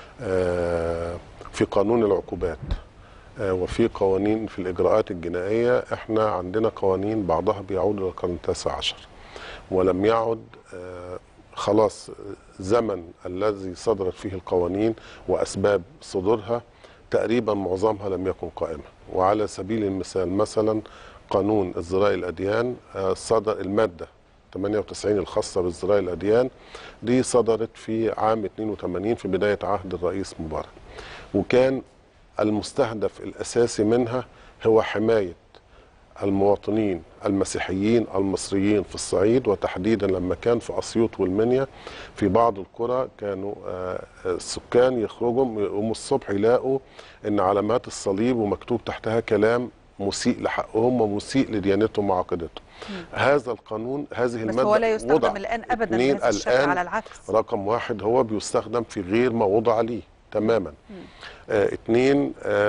في قانون العقوبات وفي قوانين في الاجراءات الجنائيه. احنا عندنا قوانين بعضها بيعود الى القرن ال19 ولم يعد خلاص زمن الذي صدرت فيه القوانين وأسباب صدورها تقريبا معظمها لم يكن قائمة. وعلى سبيل المثال مثلا قانون ازدراء الأديان صدر المادة 98 الخاصة بازدراء الأديان، دي صدرت في عام 82 في بداية عهد الرئيس مبارك، وكان المستهدف الأساسي منها هو حماية المواطنين المسيحيين المصريين في الصعيد، وتحديدا لما كان في أسيوط والمنيا في بعض القرى كانوا السكان يخرجوا يقوموا الصبح يلاقوا ان علامات الصليب ومكتوب تحتها كلام مسيء لحقهم ومسيء لديانتهم وعقيدتهم. هذا القانون هذه المادة بس هو لا يستخدم الآن أبدا بهذا الشكل، على العكس. رقم واحد هو بيستخدم في غير ما وضع ليه تماما. اتنين،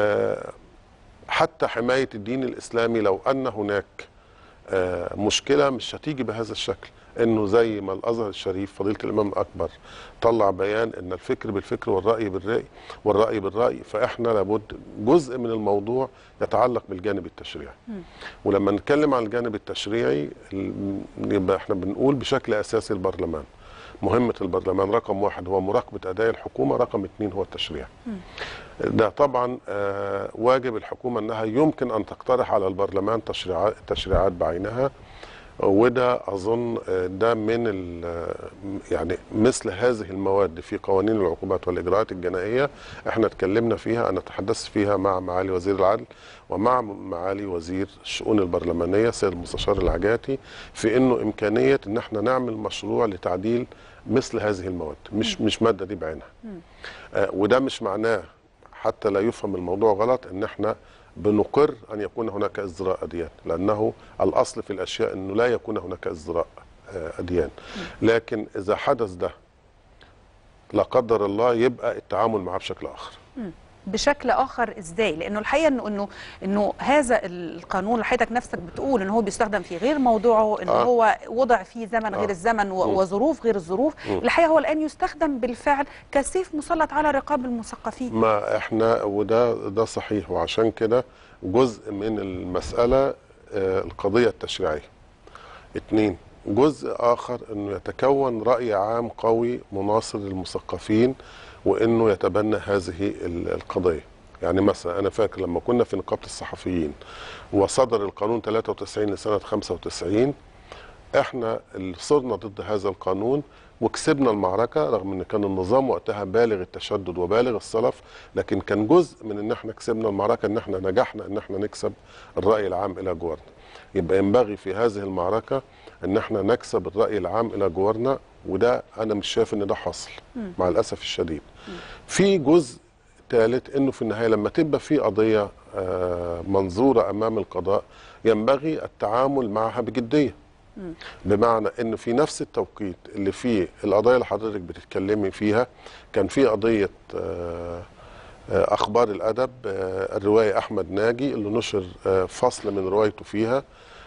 حتى حماية الدين الإسلامي لو أن هناك مشكلة مش هتيجي بهذا الشكل، إنه زي ما الأزهر الشريف فضيلة الإمام الأكبر طلع بيان إن الفكر بالفكر والرأي بالرأي والرأي بالرأي، فإحنا لابد جزء من الموضوع يتعلق بالجانب التشريعي. ولما نتكلم عن الجانب التشريعي يبقى إحنا بنقول بشكل أساسي البرلمان. مهمة البرلمان رقم واحد هو مراقبة أداء الحكومة، رقم اتنين هو التشريع. ده طبعا واجب الحكومة أنها يمكن أن تقترح على البرلمان تشريعات بعينها، وده أظن ده من يعني مثل هذه المواد في قوانين العقوبات والإجراءات الجنائية احنا اتكلمنا فيها، أنا تحدثت فيها مع معالي وزير العدل ومع معالي وزير الشؤون البرلمانية سيد المستشار العجاتي في إنه إمكانية إن احنا نعمل مشروع لتعديل مثل هذه المواد، مش مادة دي بعينها. وده مش معناه حتى لا يفهم الموضوع غلط ان احنا بنقر ان يكون هناك ازدراء اديان، لانه الاصل في الاشياء انه لا يكون هناك ازدراء اديان، لكن اذا حدث ده لا قدر الله يبقى التعامل معاه بشكل اخر. بشكل اخر ازاي؟ لانه الحقيقه انه هذا القانون اللي حضرتك نفسك بتقول ان هو بيستخدم في غير موضوعه، ان هو وضع فيه زمن غير الزمن وظروف غير الظروف، الحقيقه هو الان يستخدم بالفعل كسيف مسلط على رقاب المثقفين. ما احنا وده صحيح، وعشان كده جزء من المساله القضيه التشريعيه. اتنين، جزء اخر انه يتكون راي عام قوي مناصر للمثقفين وانه يتبنى هذه القضيه. يعني مثلا انا فاكر لما كنا في نقابه الصحفيين وصدر القانون 93 لسنه 95، احنا اللي صرنا ضد هذا القانون وكسبنا المعركه، رغم ان كان النظام وقتها بالغ التشدد وبالغ الصلف، لكن كان جزء من ان احنا كسبنا المعركه ان احنا نجحنا ان احنا نكسب الراي العام الى جوارنا. يبقى ينبغي في هذه المعركه ان احنا نكسب الراي العام الى جوارنا، وده انا مش شايف ان ده حاصل مع الاسف الشديد. في جزء ثالث انه في النهايه لما تبقى في قضيه منظوره امام القضاء ينبغي التعامل معها بجديه. بمعنى انه في نفس التوقيت اللي فيه القضايا اللي حضرتك بتتكلمي فيها، كان في قضيه اخبار الادب، الروايه احمد ناجي اللي نشر فصل من روايته فيها،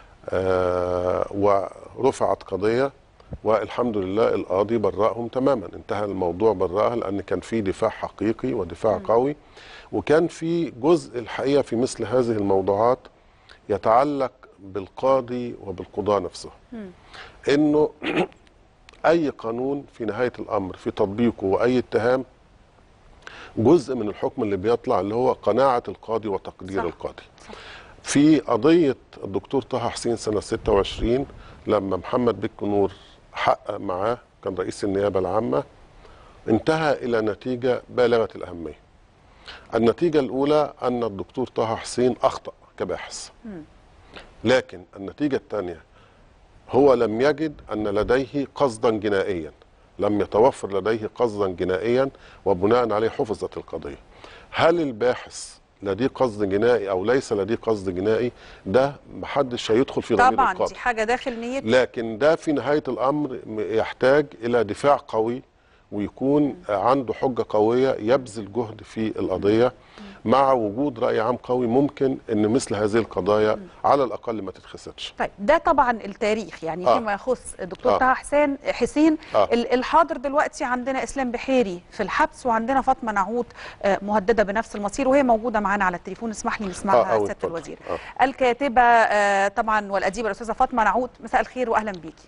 ورفعت قضيه والحمد لله القاضي برأهم تماما، انتهى الموضوع برأها لأن كان في دفاع حقيقي ودفاع قوي. وكان في جزء الحقيقة في مثل هذه الموضوعات يتعلق بالقاضي وبالقضاة نفسه، انه اي قانون في نهاية الامر في تطبيقه واي اتهام جزء من الحكم اللي بيطلع اللي هو قناعة القاضي وتقدير القاضي. في قضية الدكتور طه حسين سنة 26 لما محمد بك نور حقق معاه كان رئيس النيابة العامة، انتهى إلى نتيجة بالغة الأهمية. النتيجة الأولى أن الدكتور طه حسين أخطأ كباحث، لكن النتيجة الثانية هو لم يجد أن لديه قصدا جنائيا، لم يتوفر لديه قصدا جنائيا وبناء عليه حفظت القضية. هل الباحث لديه قصد جنائي او ليس لديه قصد جنائي ده محدش هيدخل في ضمير القاضي، طبعا دي حاجه داخل نيته، لكن ده في نهايه الامر يحتاج الى دفاع قوي ويكون عنده حجه قويه يبذل جهد في القضيه مع وجود راي عام قوي ممكن ان مثل هذه القضايا على الاقل ما تتخسرش. طيب ده طبعا التاريخ يعني فيما يخص الدكتور طه حسين. الحاضر دلوقتي عندنا اسلام بحيري في الحبس، وعندنا فاطمه نعوت مهدده بنفس المصير وهي موجوده معانا على التليفون. اسمح لي نسمعها سياده الوزير. الكاتبه طبعا والاديبه الاستاذه فاطمه نعوت، مساء الخير واهلا بيكي.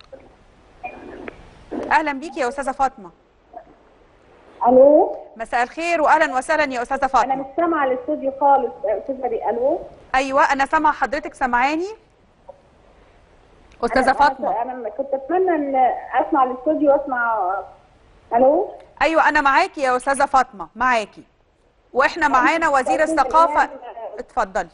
اهلا بيكي يا استاذه فاطمه. الو مساء الخير واهلا وسهلا يا استاذه فاطمه. انا مش سامعه الاستوديو خالص استاذه دي. الو ايوه انا سامعه حضرتك، سامعاني؟ استاذه فاطمه، انا كنت اتمنى ان اسمع الاستوديو واسمع. الو. ايوه انا معاكي يا استاذه فاطمه، معاكي، واحنا معانا وزير الثقافه. اتفضلي.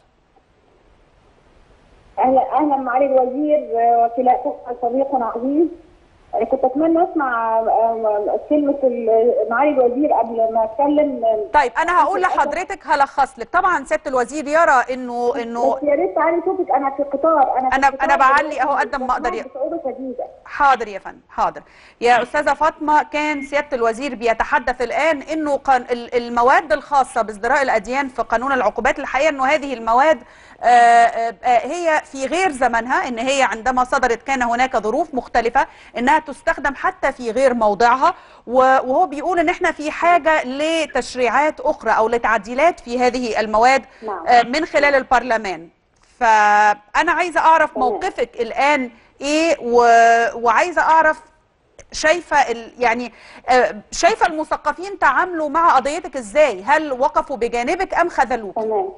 اهلا معالي الوزير وكلاكم صديق عزيز. كنت اتمنى اسمع كلمه معالي الوزير قبل ما اتكلم. طيب انا هقول لحضرتك، هلخص لك. طبعا سياده الوزير يرى انه بس يا ريت تعالي صوتك. انا في قطار. انا بعلي اهو قد ما اقدر. حاضر يا فندم، حاضر. يا استاذه فاطمه، كان سياده الوزير بيتحدث الان انه المواد الخاصه بازدراء الاديان في قانون العقوبات، الحقيقه انه هذه المواد هي في غير زمنها، ان هي عندما صدرت كان هناك ظروف مختلفه انها تستخدم حتى في غير موضعها، وهو بيقول ان احنا في حاجه لتشريعات اخرى او لتعديلات في هذه المواد من خلال البرلمان. فانا عايزه اعرف موقفك الان ايه، وعايزه اعرف شايفه يعني شايفه المثقفين تعاملوا مع قضيتك ازاي؟ هل وقفوا بجانبك ام خذلوك؟ تمام.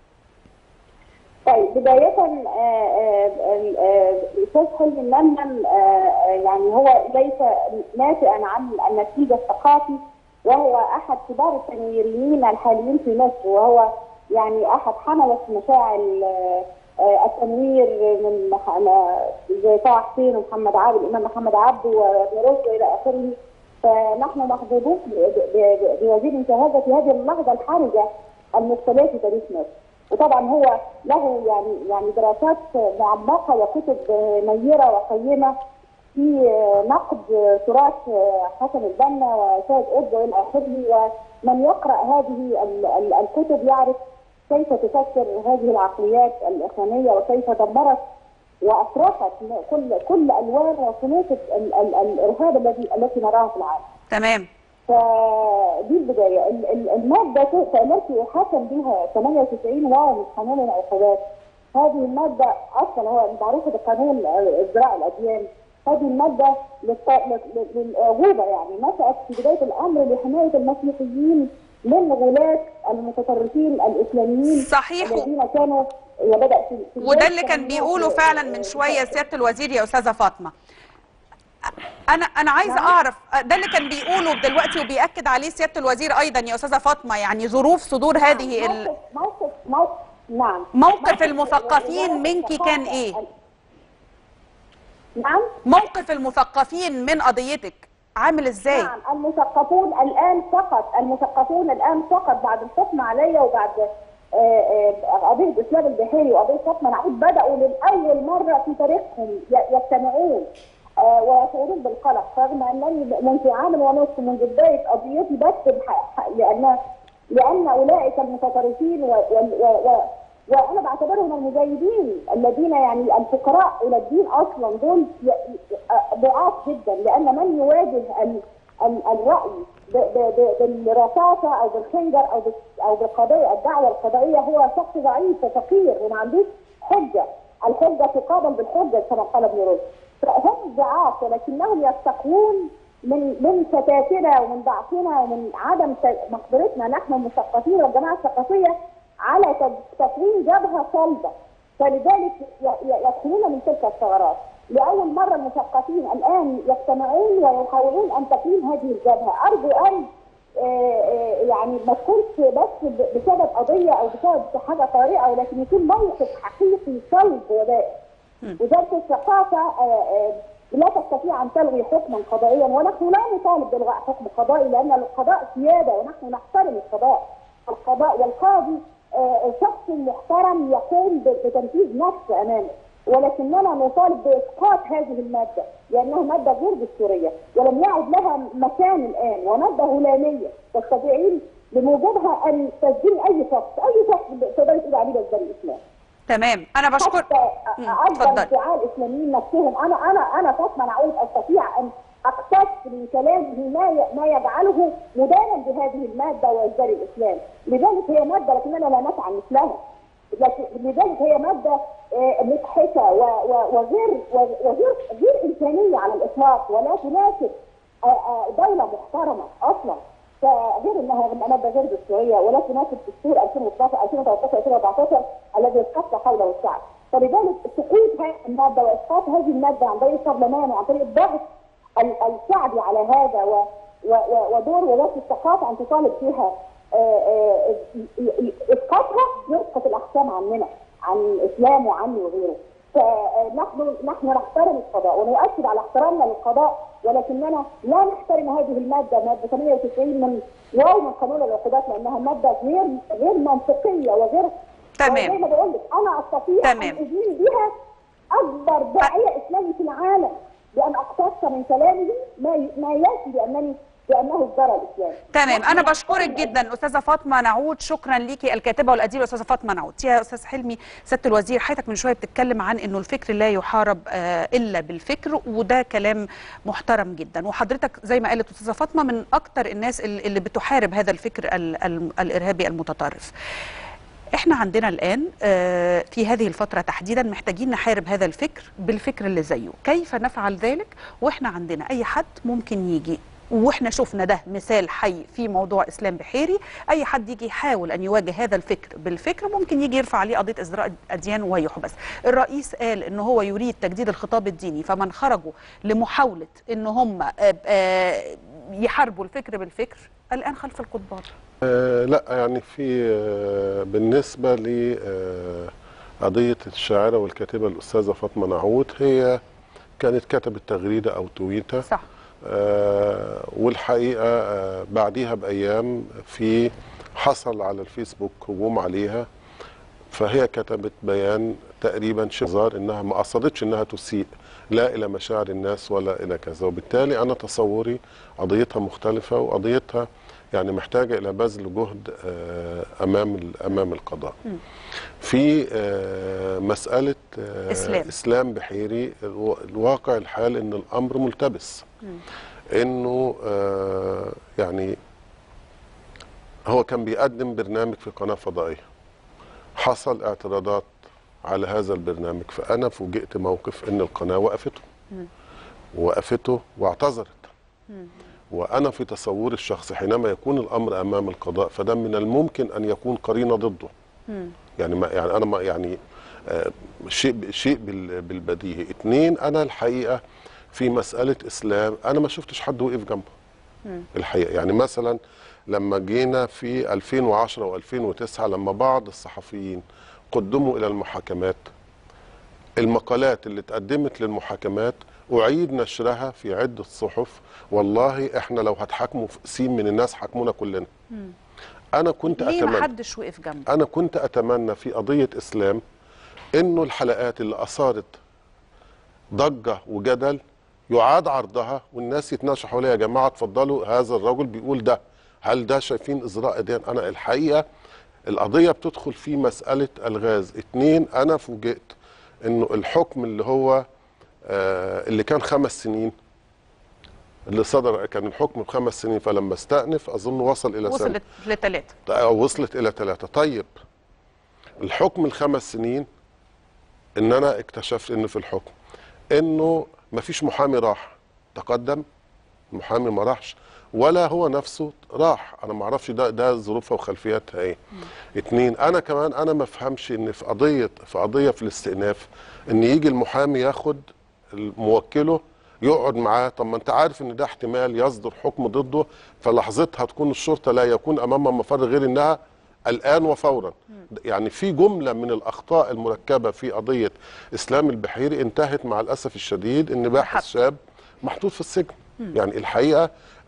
طيب بداية الأستاذ حلمي المنمن يعني هو ليس ناشئا عن النسيج الثقافي، وهو أحد كبار التنويريين الحاليين في مصر، وهو يعني أحد حملة مشاعل التنوير من زي طه حسين ومحمد عبد الإمام محمد عبده ورشد إلى آخره. فنحن محظوظون بوزير انتهاز في هذه اللحظة الحرجة المبتلاه في تاريخ مصر. وطبعا هو له يعني دراسات معمقه وكتب نيره وقيمه في نقد تراث حسن البنا وسيد قطب والى اخره، ومن يقرا هذه الكتب يعرف كيف تفكر هذه العقليات الاخوانيه وكيف دمرت وافرخت كل الوان وصنوف الارهاب التي نراها في العالم. تمام. فدي البدايه. الماده التي احاكم بها 98 واو من قانون العقوبات، هذه الماده اصلا هو معروفه بقانون ازدراء الاديان. هذه الماده للاعجوبه، يعني نشات في بدايه الامر لحمايه المسيحيين من غلاة المتطرفين الاسلاميين. صحيح. الذين كانوا بدأ في وده اللي كان بيقوله فعلا من شويه سياده الوزير يا استاذه فاطمه. انا عايزه اعرف ده اللي كان بيقوله دلوقتي وبيأكد عليه سياده الوزير ايضا يا استاذه فاطمه، يعني ظروف صدور هذه موقف المثقفين منك كان ايه؟ نعم. موقف المثقفين من قضيتك عامل ازاي؟ نعم. المثقفون الان فقط بعد الحكم عليا وبعد قضيه اسلام البحيري وقضيه فاطمه نعود بداوا لاول مره في تاريخهم يجتمعون ويشعرون بالقلق، رغم انني منذ عام ونصف منذ بدايه قضيتي بكتب لان اولئك المتطرفين وانا بعتبرهم المزايدين الذين يعني الفقراء الى الدين اصلا دول ضعاف جدا، لان من يواجه الراي بالرصاصه او بالخنجر او بالقضيه الدعوه القضائيه هو شخص ضعيف وفقير وما عندوش حجه، الحجه تقابل بالحجه كما قال ابن رشد. فهم ضعاف ولكنهم يستقون من فتاتنا ومن ضعفنا ومن عدم مقدرتنا نحن المثقفين والجماعه الثقافيه على تكوين جبهه صلبه، فلذلك يدخلون من تلك الثغرات. لاول مره المثقفين الان يجتمعون ويحاولون ان تقويم هذه الجبهه. ارجو ان يعني ما تكونش بس بسبب قضيه او بسبب حاجه طارئه، ولكن يكون موقف حقيقي صلب ودائم. وزاره الثقافه لا تستطيع ان تلغي حكما قضائيا، ونحن لا نطالب بالغاء حكم قضائي لان القضاء سياده ونحن نحترم القضاء والقاضي شخص محترم يقوم بتنفيذ نص امامه، ولكننا نطالب باسقاط هذه الماده لانها ماده غير دستوريه ولم يعد لها مكان الان، وماده هلاميه تستطيعين بموجبها ان تسجيل اي شخص تقدري تقولي عليه بس الاسلام. تمام. انا بشكر اكبر انفعال الاسلاميين نفسهم. انا فاطمه نعود استطيع ان اقتص من كلامه ما يجعله مدانا بهذه الماده وازدار الاسلام، لذلك هي ماده لكننا لا نفعل مثلها، لذلك هي ماده مضحكه وغير انسانيه على الاطلاق ولا تناسب دوله محترمه اصلا، فغير انها ماده غير دستوريه ولا تناسب دستور 2013 2014 الذي اسقط حوله الشعب. فلذلك سقوط الماده واسقاط هذه الماده عن طريق البرلمان وعن طريق الضغط الشعبي على هذا ودور وزاره الثقافه ان تطالب فيها اسقاطها يسقط الاحكام عننا، عن الاسلام وعني وغيره. فنحن نحترم القضاء ونؤكد على احترامنا للقضاء، ولكننا لا نحترم هذه الماده 98 من قانون العقوبات، لانها ماده غير منطقيه وغير تمام. زي ما بقول لك انا استطيع ان ادين بها اكبر داعيه اسلامي في العالم بان اقتص من كلامه ما ياتي بانه ازدرى الاسلام. تمام، انا بشكرك جدا استاذه فاطمه نعود، شكرا ليكي الكاتبه والاديبه استاذه فاطمه نعود. يا استاذ حلمي سياده الوزير، حضرتك من شويه بتتكلم عن انه الفكر لا يحارب الا بالفكر، وده كلام محترم جدا، وحضرتك زي ما قالت استاذه فاطمه من اكتر الناس اللي بتحارب هذا الفكر الارهابي المتطرف. احنا عندنا الان في هذه الفتره تحديدا محتاجين نحارب هذا الفكر بالفكر اللي زيه. كيف نفعل ذلك واحنا عندنا اي حد ممكن يجي، واحنا شفنا ده مثال حي في موضوع اسلام بحيري، اي حد يجي يحاول ان يواجه هذا الفكر بالفكر ممكن يجي يرفع عليه قضيه ازدراء اديان ويحبس. الرئيس قال ان هو يريد تجديد الخطاب الديني، فمن خرجوا لمحاوله ان هم يحاربوا الفكر بالفكر الان خلف القضبان. لا يعني في بالنسبه لقضيه الشاعره والكاتبه الاستاذه فاطمه نعود، هي كانت كتبت تغريده او تويته صح، والحقيقه بعديها بايام حصل على الفيسبوك هجوم عليها، فهي كتبت بيان تقريبا شبه انها ما قصدتش انها تسيء لا الى مشاعر الناس ولا الى كذا، وبالتالي انا تصوري قضيتها مختلفه، وقضيتها يعني محتاجه الى بذل جهد امام القضاء. في مساله اسلام بحيري، الواقع الحال ان الامر ملتبس، انه يعني هو كان بيقدم برنامج في قناه فضائيه، حصل اعتراضات على هذا البرنامج، فانا فوجئت موقف ان القناه وقفته واعتذرت. وانا في تصوري الشخصي حينما يكون الامر امام القضاء فده من الممكن ان يكون قرينه ضده. يعني انا ما يعني شيء بالبديهي. اتنين، انا الحقيقه في مساله اسلام انا ما شفتش حد وقف جنبه الحقيقه. يعني مثلا لما جينا في 2010 و2009 لما بعض الصحفيين قدموا الى المحاكمات، المقالات اللي اتقدمت للمحاكمات أعيد نشرها في عدة صحف، والله احنا لو هتحاكموا سين من الناس حاكمونا كلنا. أنا كنت ليه أتمنى، ما حدش وقف جنبه؟ أنا كنت أتمنى في قضية إسلام إنه الحلقات اللي أثارت ضجة وجدل يعاد عرضها والناس يتناقشوا حواليها. يا جماعة اتفضلوا، هذا الرجل بيقول ده، هل ده شايفين إزراء أديان؟ أنا الحقيقة القضية بتدخل في مسألة الغاز. اتنين، أنا فوجئت إنه الحكم اللي هو اللي كان 5 سنين اللي صدر، كان الحكم ب5 سنين، فلما استأنف أظن وصل إلى وصلت ل3 وصلت إلى 3. طيب الحكم ال5 سنين، إن أنا اكتشفت إنه في الحكم إنه مفيش محامي راح تقدم، المحامي ما راحش ولا هو نفسه راح. أنا ما أعرفش ده ظروفها وخلفياتها إيه. اتنين، أنا كمان أنا ما أفهمش إن في قضية في الاستئناف إن يجي المحامي ياخد موكله يقعد معاه. طب ما انت عارف ان ده احتمال يصدر حكم ضده، فلحظتها تكون الشرطه لا يكون امامها مفر غير انها الان وفورا. يعني في جمله من الاخطاء المركبه في قضيه اسلام البحيري انتهت مع الاسف الشديد ان باحث شاب محطوط في السجن. يعني الحقيقه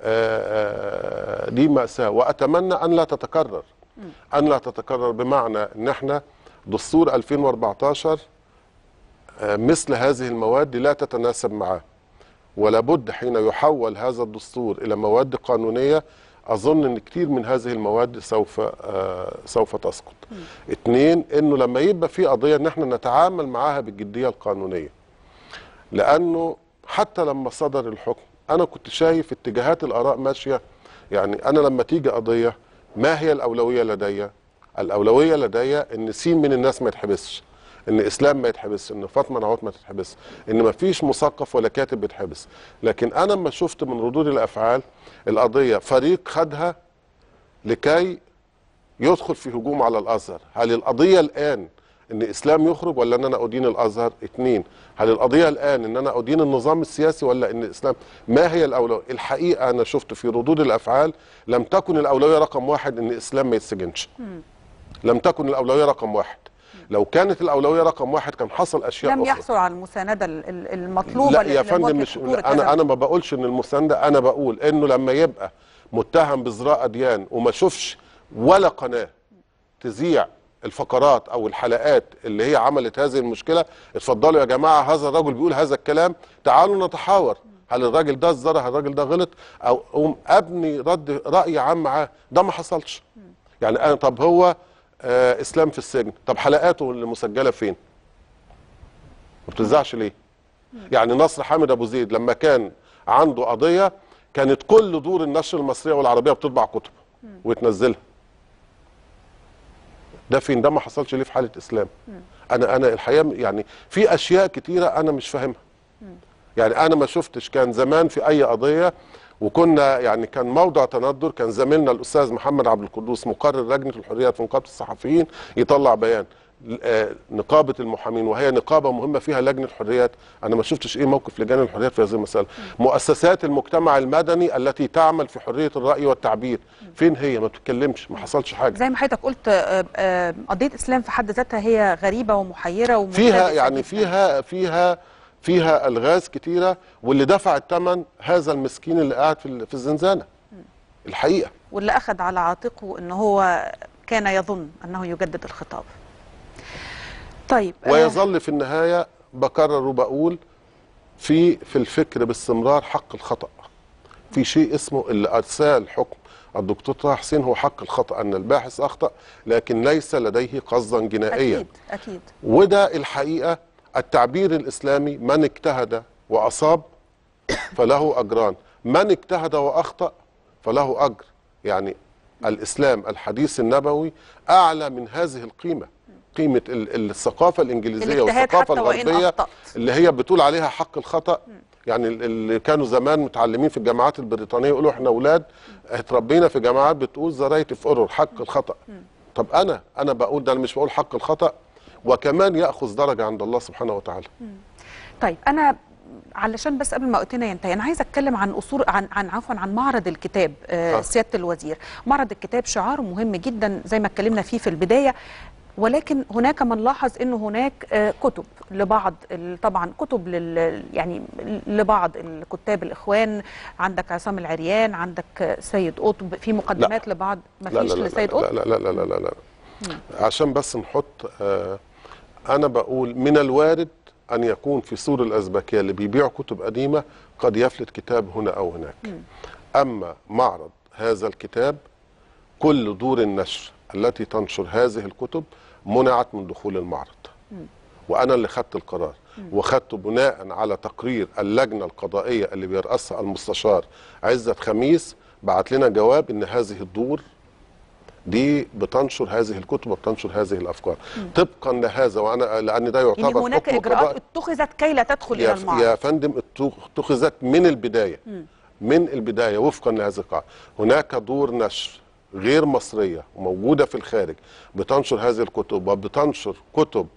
دي مأساة، واتمنى ان لا تتكرر. ان لا تتكرر بمعنى ان احنا دستور 2014 مثل هذه المواد لا تتناسب معه، ولا بد حين يحول هذا الدستور إلى مواد قانونية أظن أن كتير من هذه المواد سوف تسقط. اتنين، أنه لما يبقى في قضية أن احنا نتعامل معها بالجدية القانونية، لأنه حتى لما صدر الحكم أنا كنت شايف اتجاهات الآراء ماشية. يعني أنا لما تيجي قضية، ما هي الأولوية لدي؟ الأولوية لدي أن سين من الناس ما يتحبسش، ان اسلام ما يتحبس، ان فاطمه نعوت ما تتحبس، ان ما فيش مثقف ولا كاتب بيتحبس. لكن انا لما شفت من ردود الافعال القضيه فريق خدها لكي يدخل في هجوم على الازهر، هل القضيه الان ان اسلام يخرج ولا ان انا ادين الازهر؟ 2. هل القضيه الان ان انا ادين النظام السياسي ولا ان الاسلام؟ ما هي الاولويه؟ الحقيقه انا شفت في ردود الافعال لم تكن الاولويه رقم 1 ان الاسلام ما يتسجنش. لم تكن الاولويه رقم 1. لو كانت الاولويه رقم 1 كان حصل اشياء لم أخرى. يحصل على المسانده المطلوبه. لا يا فندم، مش انا ما بقولش ان المسانده، انا بقول انه لما يبقى متهم بازراء اديان وما شوفش ولا قناه تذيع الفقرات او الحلقات اللي هي عملت هذه المشكله، اتفضلوا يا جماعه هذا الرجل بيقول هذا الكلام، تعالوا نتحاور، هل الراجل ده اتزرع، هل الراجل ده غلط، او اقوم ابني راي عام معاه. ده ما حصلش. يعني انا طب هو اسلام في السجن، طب حلقاته اللي مسجله فين؟ ما بتذاعش ليه؟ يعني نصر حامد ابو زيد لما كان عنده قضيه كانت كل دور النشر المصريه والعربيه بتطبع كتب وتنزلها. ده فين؟ ده ما حصلش ليه في حاله اسلام؟ انا الحقيقه يعني في اشياء كتيره انا مش فاهمها. يعني انا ما شفتش كان زمان في اي قضيه وكنا يعني كان موضع تندر، كان زميلنا الاستاذ محمد عبد القدوس مقرر لجنه الحريات في نقابه الصحفيين يطلع بيان نقابه المحامين، وهي نقابه مهمه فيها لجنه الحريات. انا ما شفتش ايه موقف لجان الحريات في هذه المساله. مؤسسات المجتمع المدني التي تعمل في حريه الراي والتعبير فين هي؟ ما بتتكلمش، ما حصلش حاجه. زي ما حضرتك قلت قضيه اسلام في حد ذاتها هي غريبه ومحيره فيها يعني فيها الغاز كتيره، واللي دفع الثمن هذا المسكين اللي قاعد في الزنزانه الحقيقه، واللي اخذ على عاتقه ان هو كان يظن انه يجدد الخطاب. طيب ويظل في النهايه بكرر وبقول في الفكر باستمرار حق الخطا. في شيء اسمه اللي ارسال حكم الدكتور طه حسين هو حق الخطا، ان الباحث اخطا لكن ليس لديه قصدا جنائيا. اكيد. وده الحقيقه التعبير الاسلامي، من اجتهد واصاب فله اجران، من اجتهد واخطا فله اجر. يعني الاسلام الحديث النبوي اعلى من هذه القيمه، قيمه الثقافه الانجليزيه والثقافه الغربيه اللي هي بتقول عليها حق الخطا. يعني اللي كانوا زمان متعلمين في الجامعات البريطانيه يقولوا احنا اولاد اتربينا في جامعات بتقول ذا رايت اوف ايرور، حق الخطا. طب انا بقول ده، انا مش بقول حق الخطا، وكمان ياخذ درجه عند الله سبحانه وتعالى. طيب انا علشان بس قبل ما وقتنا ينتهي انا عايزه اتكلم عن اصول عن معرض الكتاب. سياده الوزير، معرض الكتاب شعاره مهم جدا زي ما اتكلمنا فيه في البدايه، ولكن هناك من لاحظ انه هناك كتب لبعض، طبعا كتب يعني لبعض الكتاب الاخوان، عندك عصام العريان، عندك سيد قطب، في مقدمات لبعض. ما فيش لسيد قطب؟ لا لا لا لا لا لا. عشان بس نحط انا بقول من الوارد ان يكون في سور الازبكيه اللي بيبيعوا كتب قديمه قد يفلت كتاب هنا او هناك. اما معرض هذا الكتاب كل دور النشر التي تنشر هذه الكتب منعت من دخول المعرض. وانا اللي خدت القرار، وخدته بناء على تقرير اللجنه القضائيه اللي بيرأسها المستشار عزت خميس، بعت لنا جواب ان هذه الدور دي بتنشر هذه الكتب وبتنشر هذه الافكار طبقا لهذا. وانا لان ده يعتبر يعني هناك اجراءات اتخذت كي لا تدخل الى المعرض يا فندم، اتخذت من البدايه. من البدايه وفقا لهذه القاعده. هناك دور نشر غير مصريه وموجوده في الخارج بتنشر هذه الكتب، وبتنشر كتب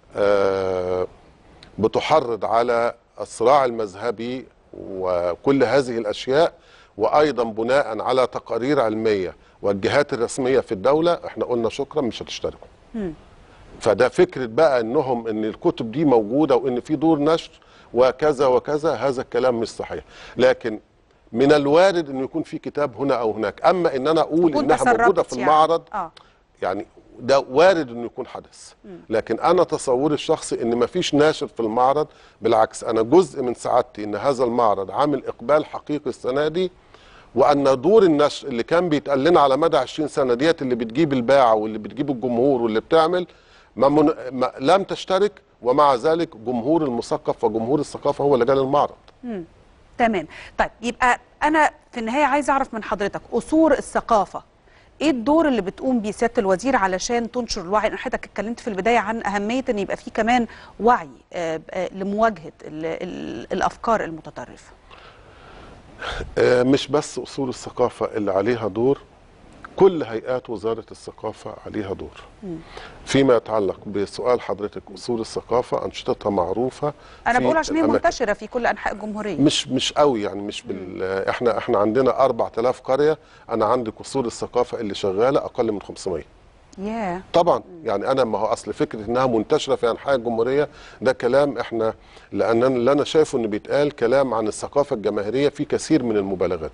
بتحرض على الصراع المذهبي وكل هذه الاشياء، وايضا بناء على تقارير علميه والجهات الرسميه في الدوله احنا قلنا شكرا مش هتشتركوا. فده فكره بقى ان الكتب دي موجوده وان في دور نشر وكذا وكذا، هذا الكلام مش صحيح. لكن من الوارد انه يكون في كتاب هنا او هناك، اما ان انا اقول انها موجوده في المعرض يعني ده وارد انه يكون حدث. لكن انا تصوري الشخصي ان مفيش ناشر في المعرض، بالعكس انا جزء من سعادتي ان هذا المعرض عامل اقبال حقيقي السنه دي، وان دور النشر اللي كان بيتقال لنا على مدى 20 سنه ديت اللي بتجيب الباعه واللي بتجيب الجمهور واللي بتعمل لم تشترك، ومع ذلك جمهور المثقف وجمهور الثقافه هو اللي جال المعرض. تمام. طيب يبقى انا في النهايه عايز اعرف من حضرتك اصول الثقافه، ايه الدور اللي بتقوم بيه سياده الوزير علشان تنشر الوعي؟ انا حضرتك اتكلمت في البدايه عن اهميه ان يبقى في كمان وعي لمواجهه الافكار المتطرفه. مش بس اصول الثقافه اللي عليها دور، كل هيئات وزاره الثقافه عليها دور. فيما يتعلق بسؤال حضرتك، اصول الثقافه انشطتها معروفه. انا بقول عشان هي منتشره في كل انحاء الجمهوريه. مش قوي يعني، مش احنا عندنا 4000 قريه، انا عندي اصول الثقافه اللي شغاله اقل من 500. طبعا يعني انا، ما هو اصل فكره انها منتشره في انحاء الجمهوريه ده كلام احنا، لان اللي انا شايفه انه بيتقال كلام عن الثقافه الجماهيريه في كثير من المبالغات.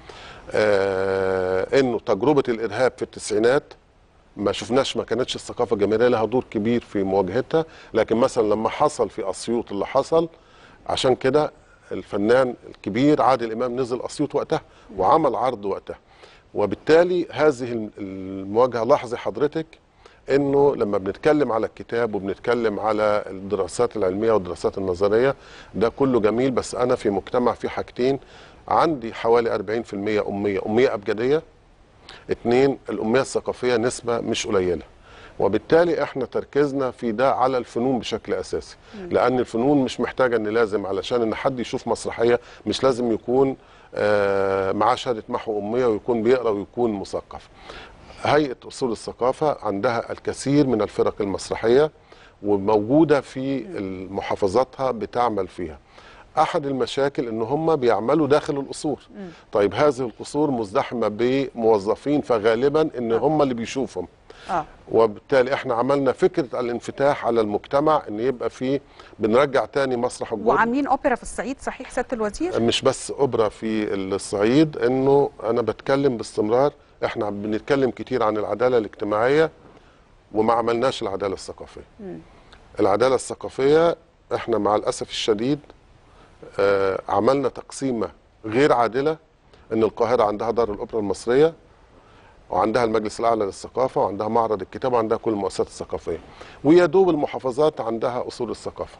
انه تجربه الارهاب في التسعينات ما شفناش، ما كانتش الثقافه الجماهيريه لها دور كبير في مواجهتها، لكن مثلا لما حصل في اسيوط اللي حصل، عشان كده الفنان الكبير عادل امام نزل اسيوط وقتها وعمل عرض وقتها. وبالتالي هذه المواجهه، لاحظي حضرتك انه لما بنتكلم على الكتاب وبنتكلم على الدراسات العلميه والدراسات النظريه ده كله جميل، بس انا في مجتمع فيه حاجتين، عندي حوالي 40% اميه ابجديه، 2 الاميه الثقافيه نسبه مش قليله. وبالتالي احنا تركيزنا في ده على الفنون بشكل اساسي، لان الفنون مش محتاجه ان لازم علشان ان حد يشوف مسرحيه مش لازم يكون معاه شهاده محو اميه ويكون بيقرا ويكون مثقف. هيئه اصول الثقافه عندها الكثير من الفرق المسرحيه وموجوده في محافظاتها بتعمل فيها. احد المشاكل ان هم بيعملوا داخل القصور. طيب هذه القصور مزدحمه بموظفين، فغالبا ان هم اللي بيشوفهم. وبالتالي احنا عملنا فكره الانفتاح على المجتمع، ان يبقى فيه بنرجع تاني مسرح الجمهور. وعاملين اوبرا في الصعيد، صحيح سياده الوزير؟ مش بس اوبرا في الصعيد، انه انا بتكلم باستمرار، احنا بنتكلم كتير عن العداله الاجتماعيه وما عملناش العداله الثقافيه. العداله الثقافيه احنا مع الاسف الشديد عملنا تقسيمه غير عادله، ان القاهره عندها دار الاوبرا المصريه وعندها المجلس الاعلى للثقافه وعندها معرض الكتاب وعندها كل المؤسسات الثقافيه، ويا دوب المحافظات عندها اصول الثقافه.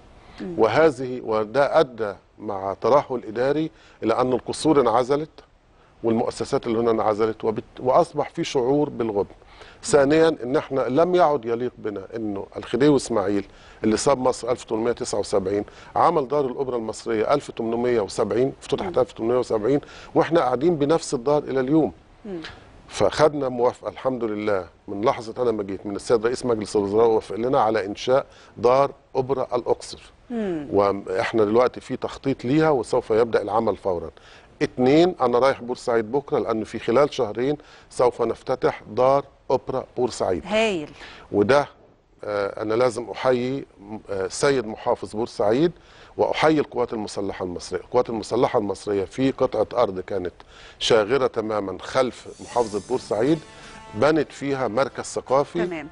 وده ادى مع ترهل اداري الى ان القصور انعزلت والمؤسسات اللي هنا انعزلت، واصبح في شعور بالغبن. ثانيا ان احنا لم يعد يليق بنا انه الخديوي اسماعيل اللي ساب مصر 1879 عمل دار الاوبرا المصريه 1870، افتتحت 1870 واحنا قاعدين بنفس الدار الى اليوم. فخدنا موافقه الحمد لله من لحظه انا ما جيت من السيد رئيس مجلس الوزراء، وافق لنا على انشاء دار اوبرا الاقصر. واحنا دلوقتي في تخطيط ليها وسوف يبدا العمل فورا. 2 انا رايح بورسعيد بكره، لان في خلال شهرين سوف نفتتح دار اوبرا بورسعيد. هايل. وده انا لازم احيي سيد محافظ بورسعيد واحيي القوات المسلحه المصريه. القوات المسلحه المصريه في قطعه ارض كانت شاغره تماما خلف محافظه بورسعيد بنت فيها مركز ثقافي. تمام.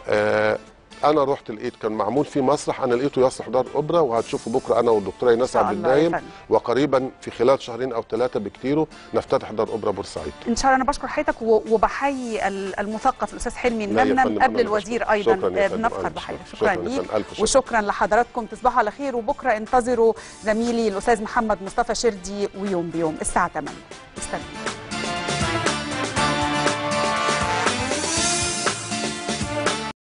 انا رحت لقيت كان معمول فيه مسرح، انا لقيته يصلح دار اوبرا، وهتشوفوا بكره انا والدكتوره ايناس عبد الدايم، وقريبا في خلال 2 أو 3 بكتيره نفتتح دار اوبرا بورسعيد ان شاء الله. انا بشكر حضرتك وبحيي المثقف الاستاذ حلمي المنن قبل الوزير ايضا، بنفخر بحضرتك. شكرا ليك وشكرا لحضراتكم، تصبحوا على خير، وبكره انتظروا زميلي الاستاذ محمد مصطفى شردي ويوم بيوم الساعه 8. استنوا.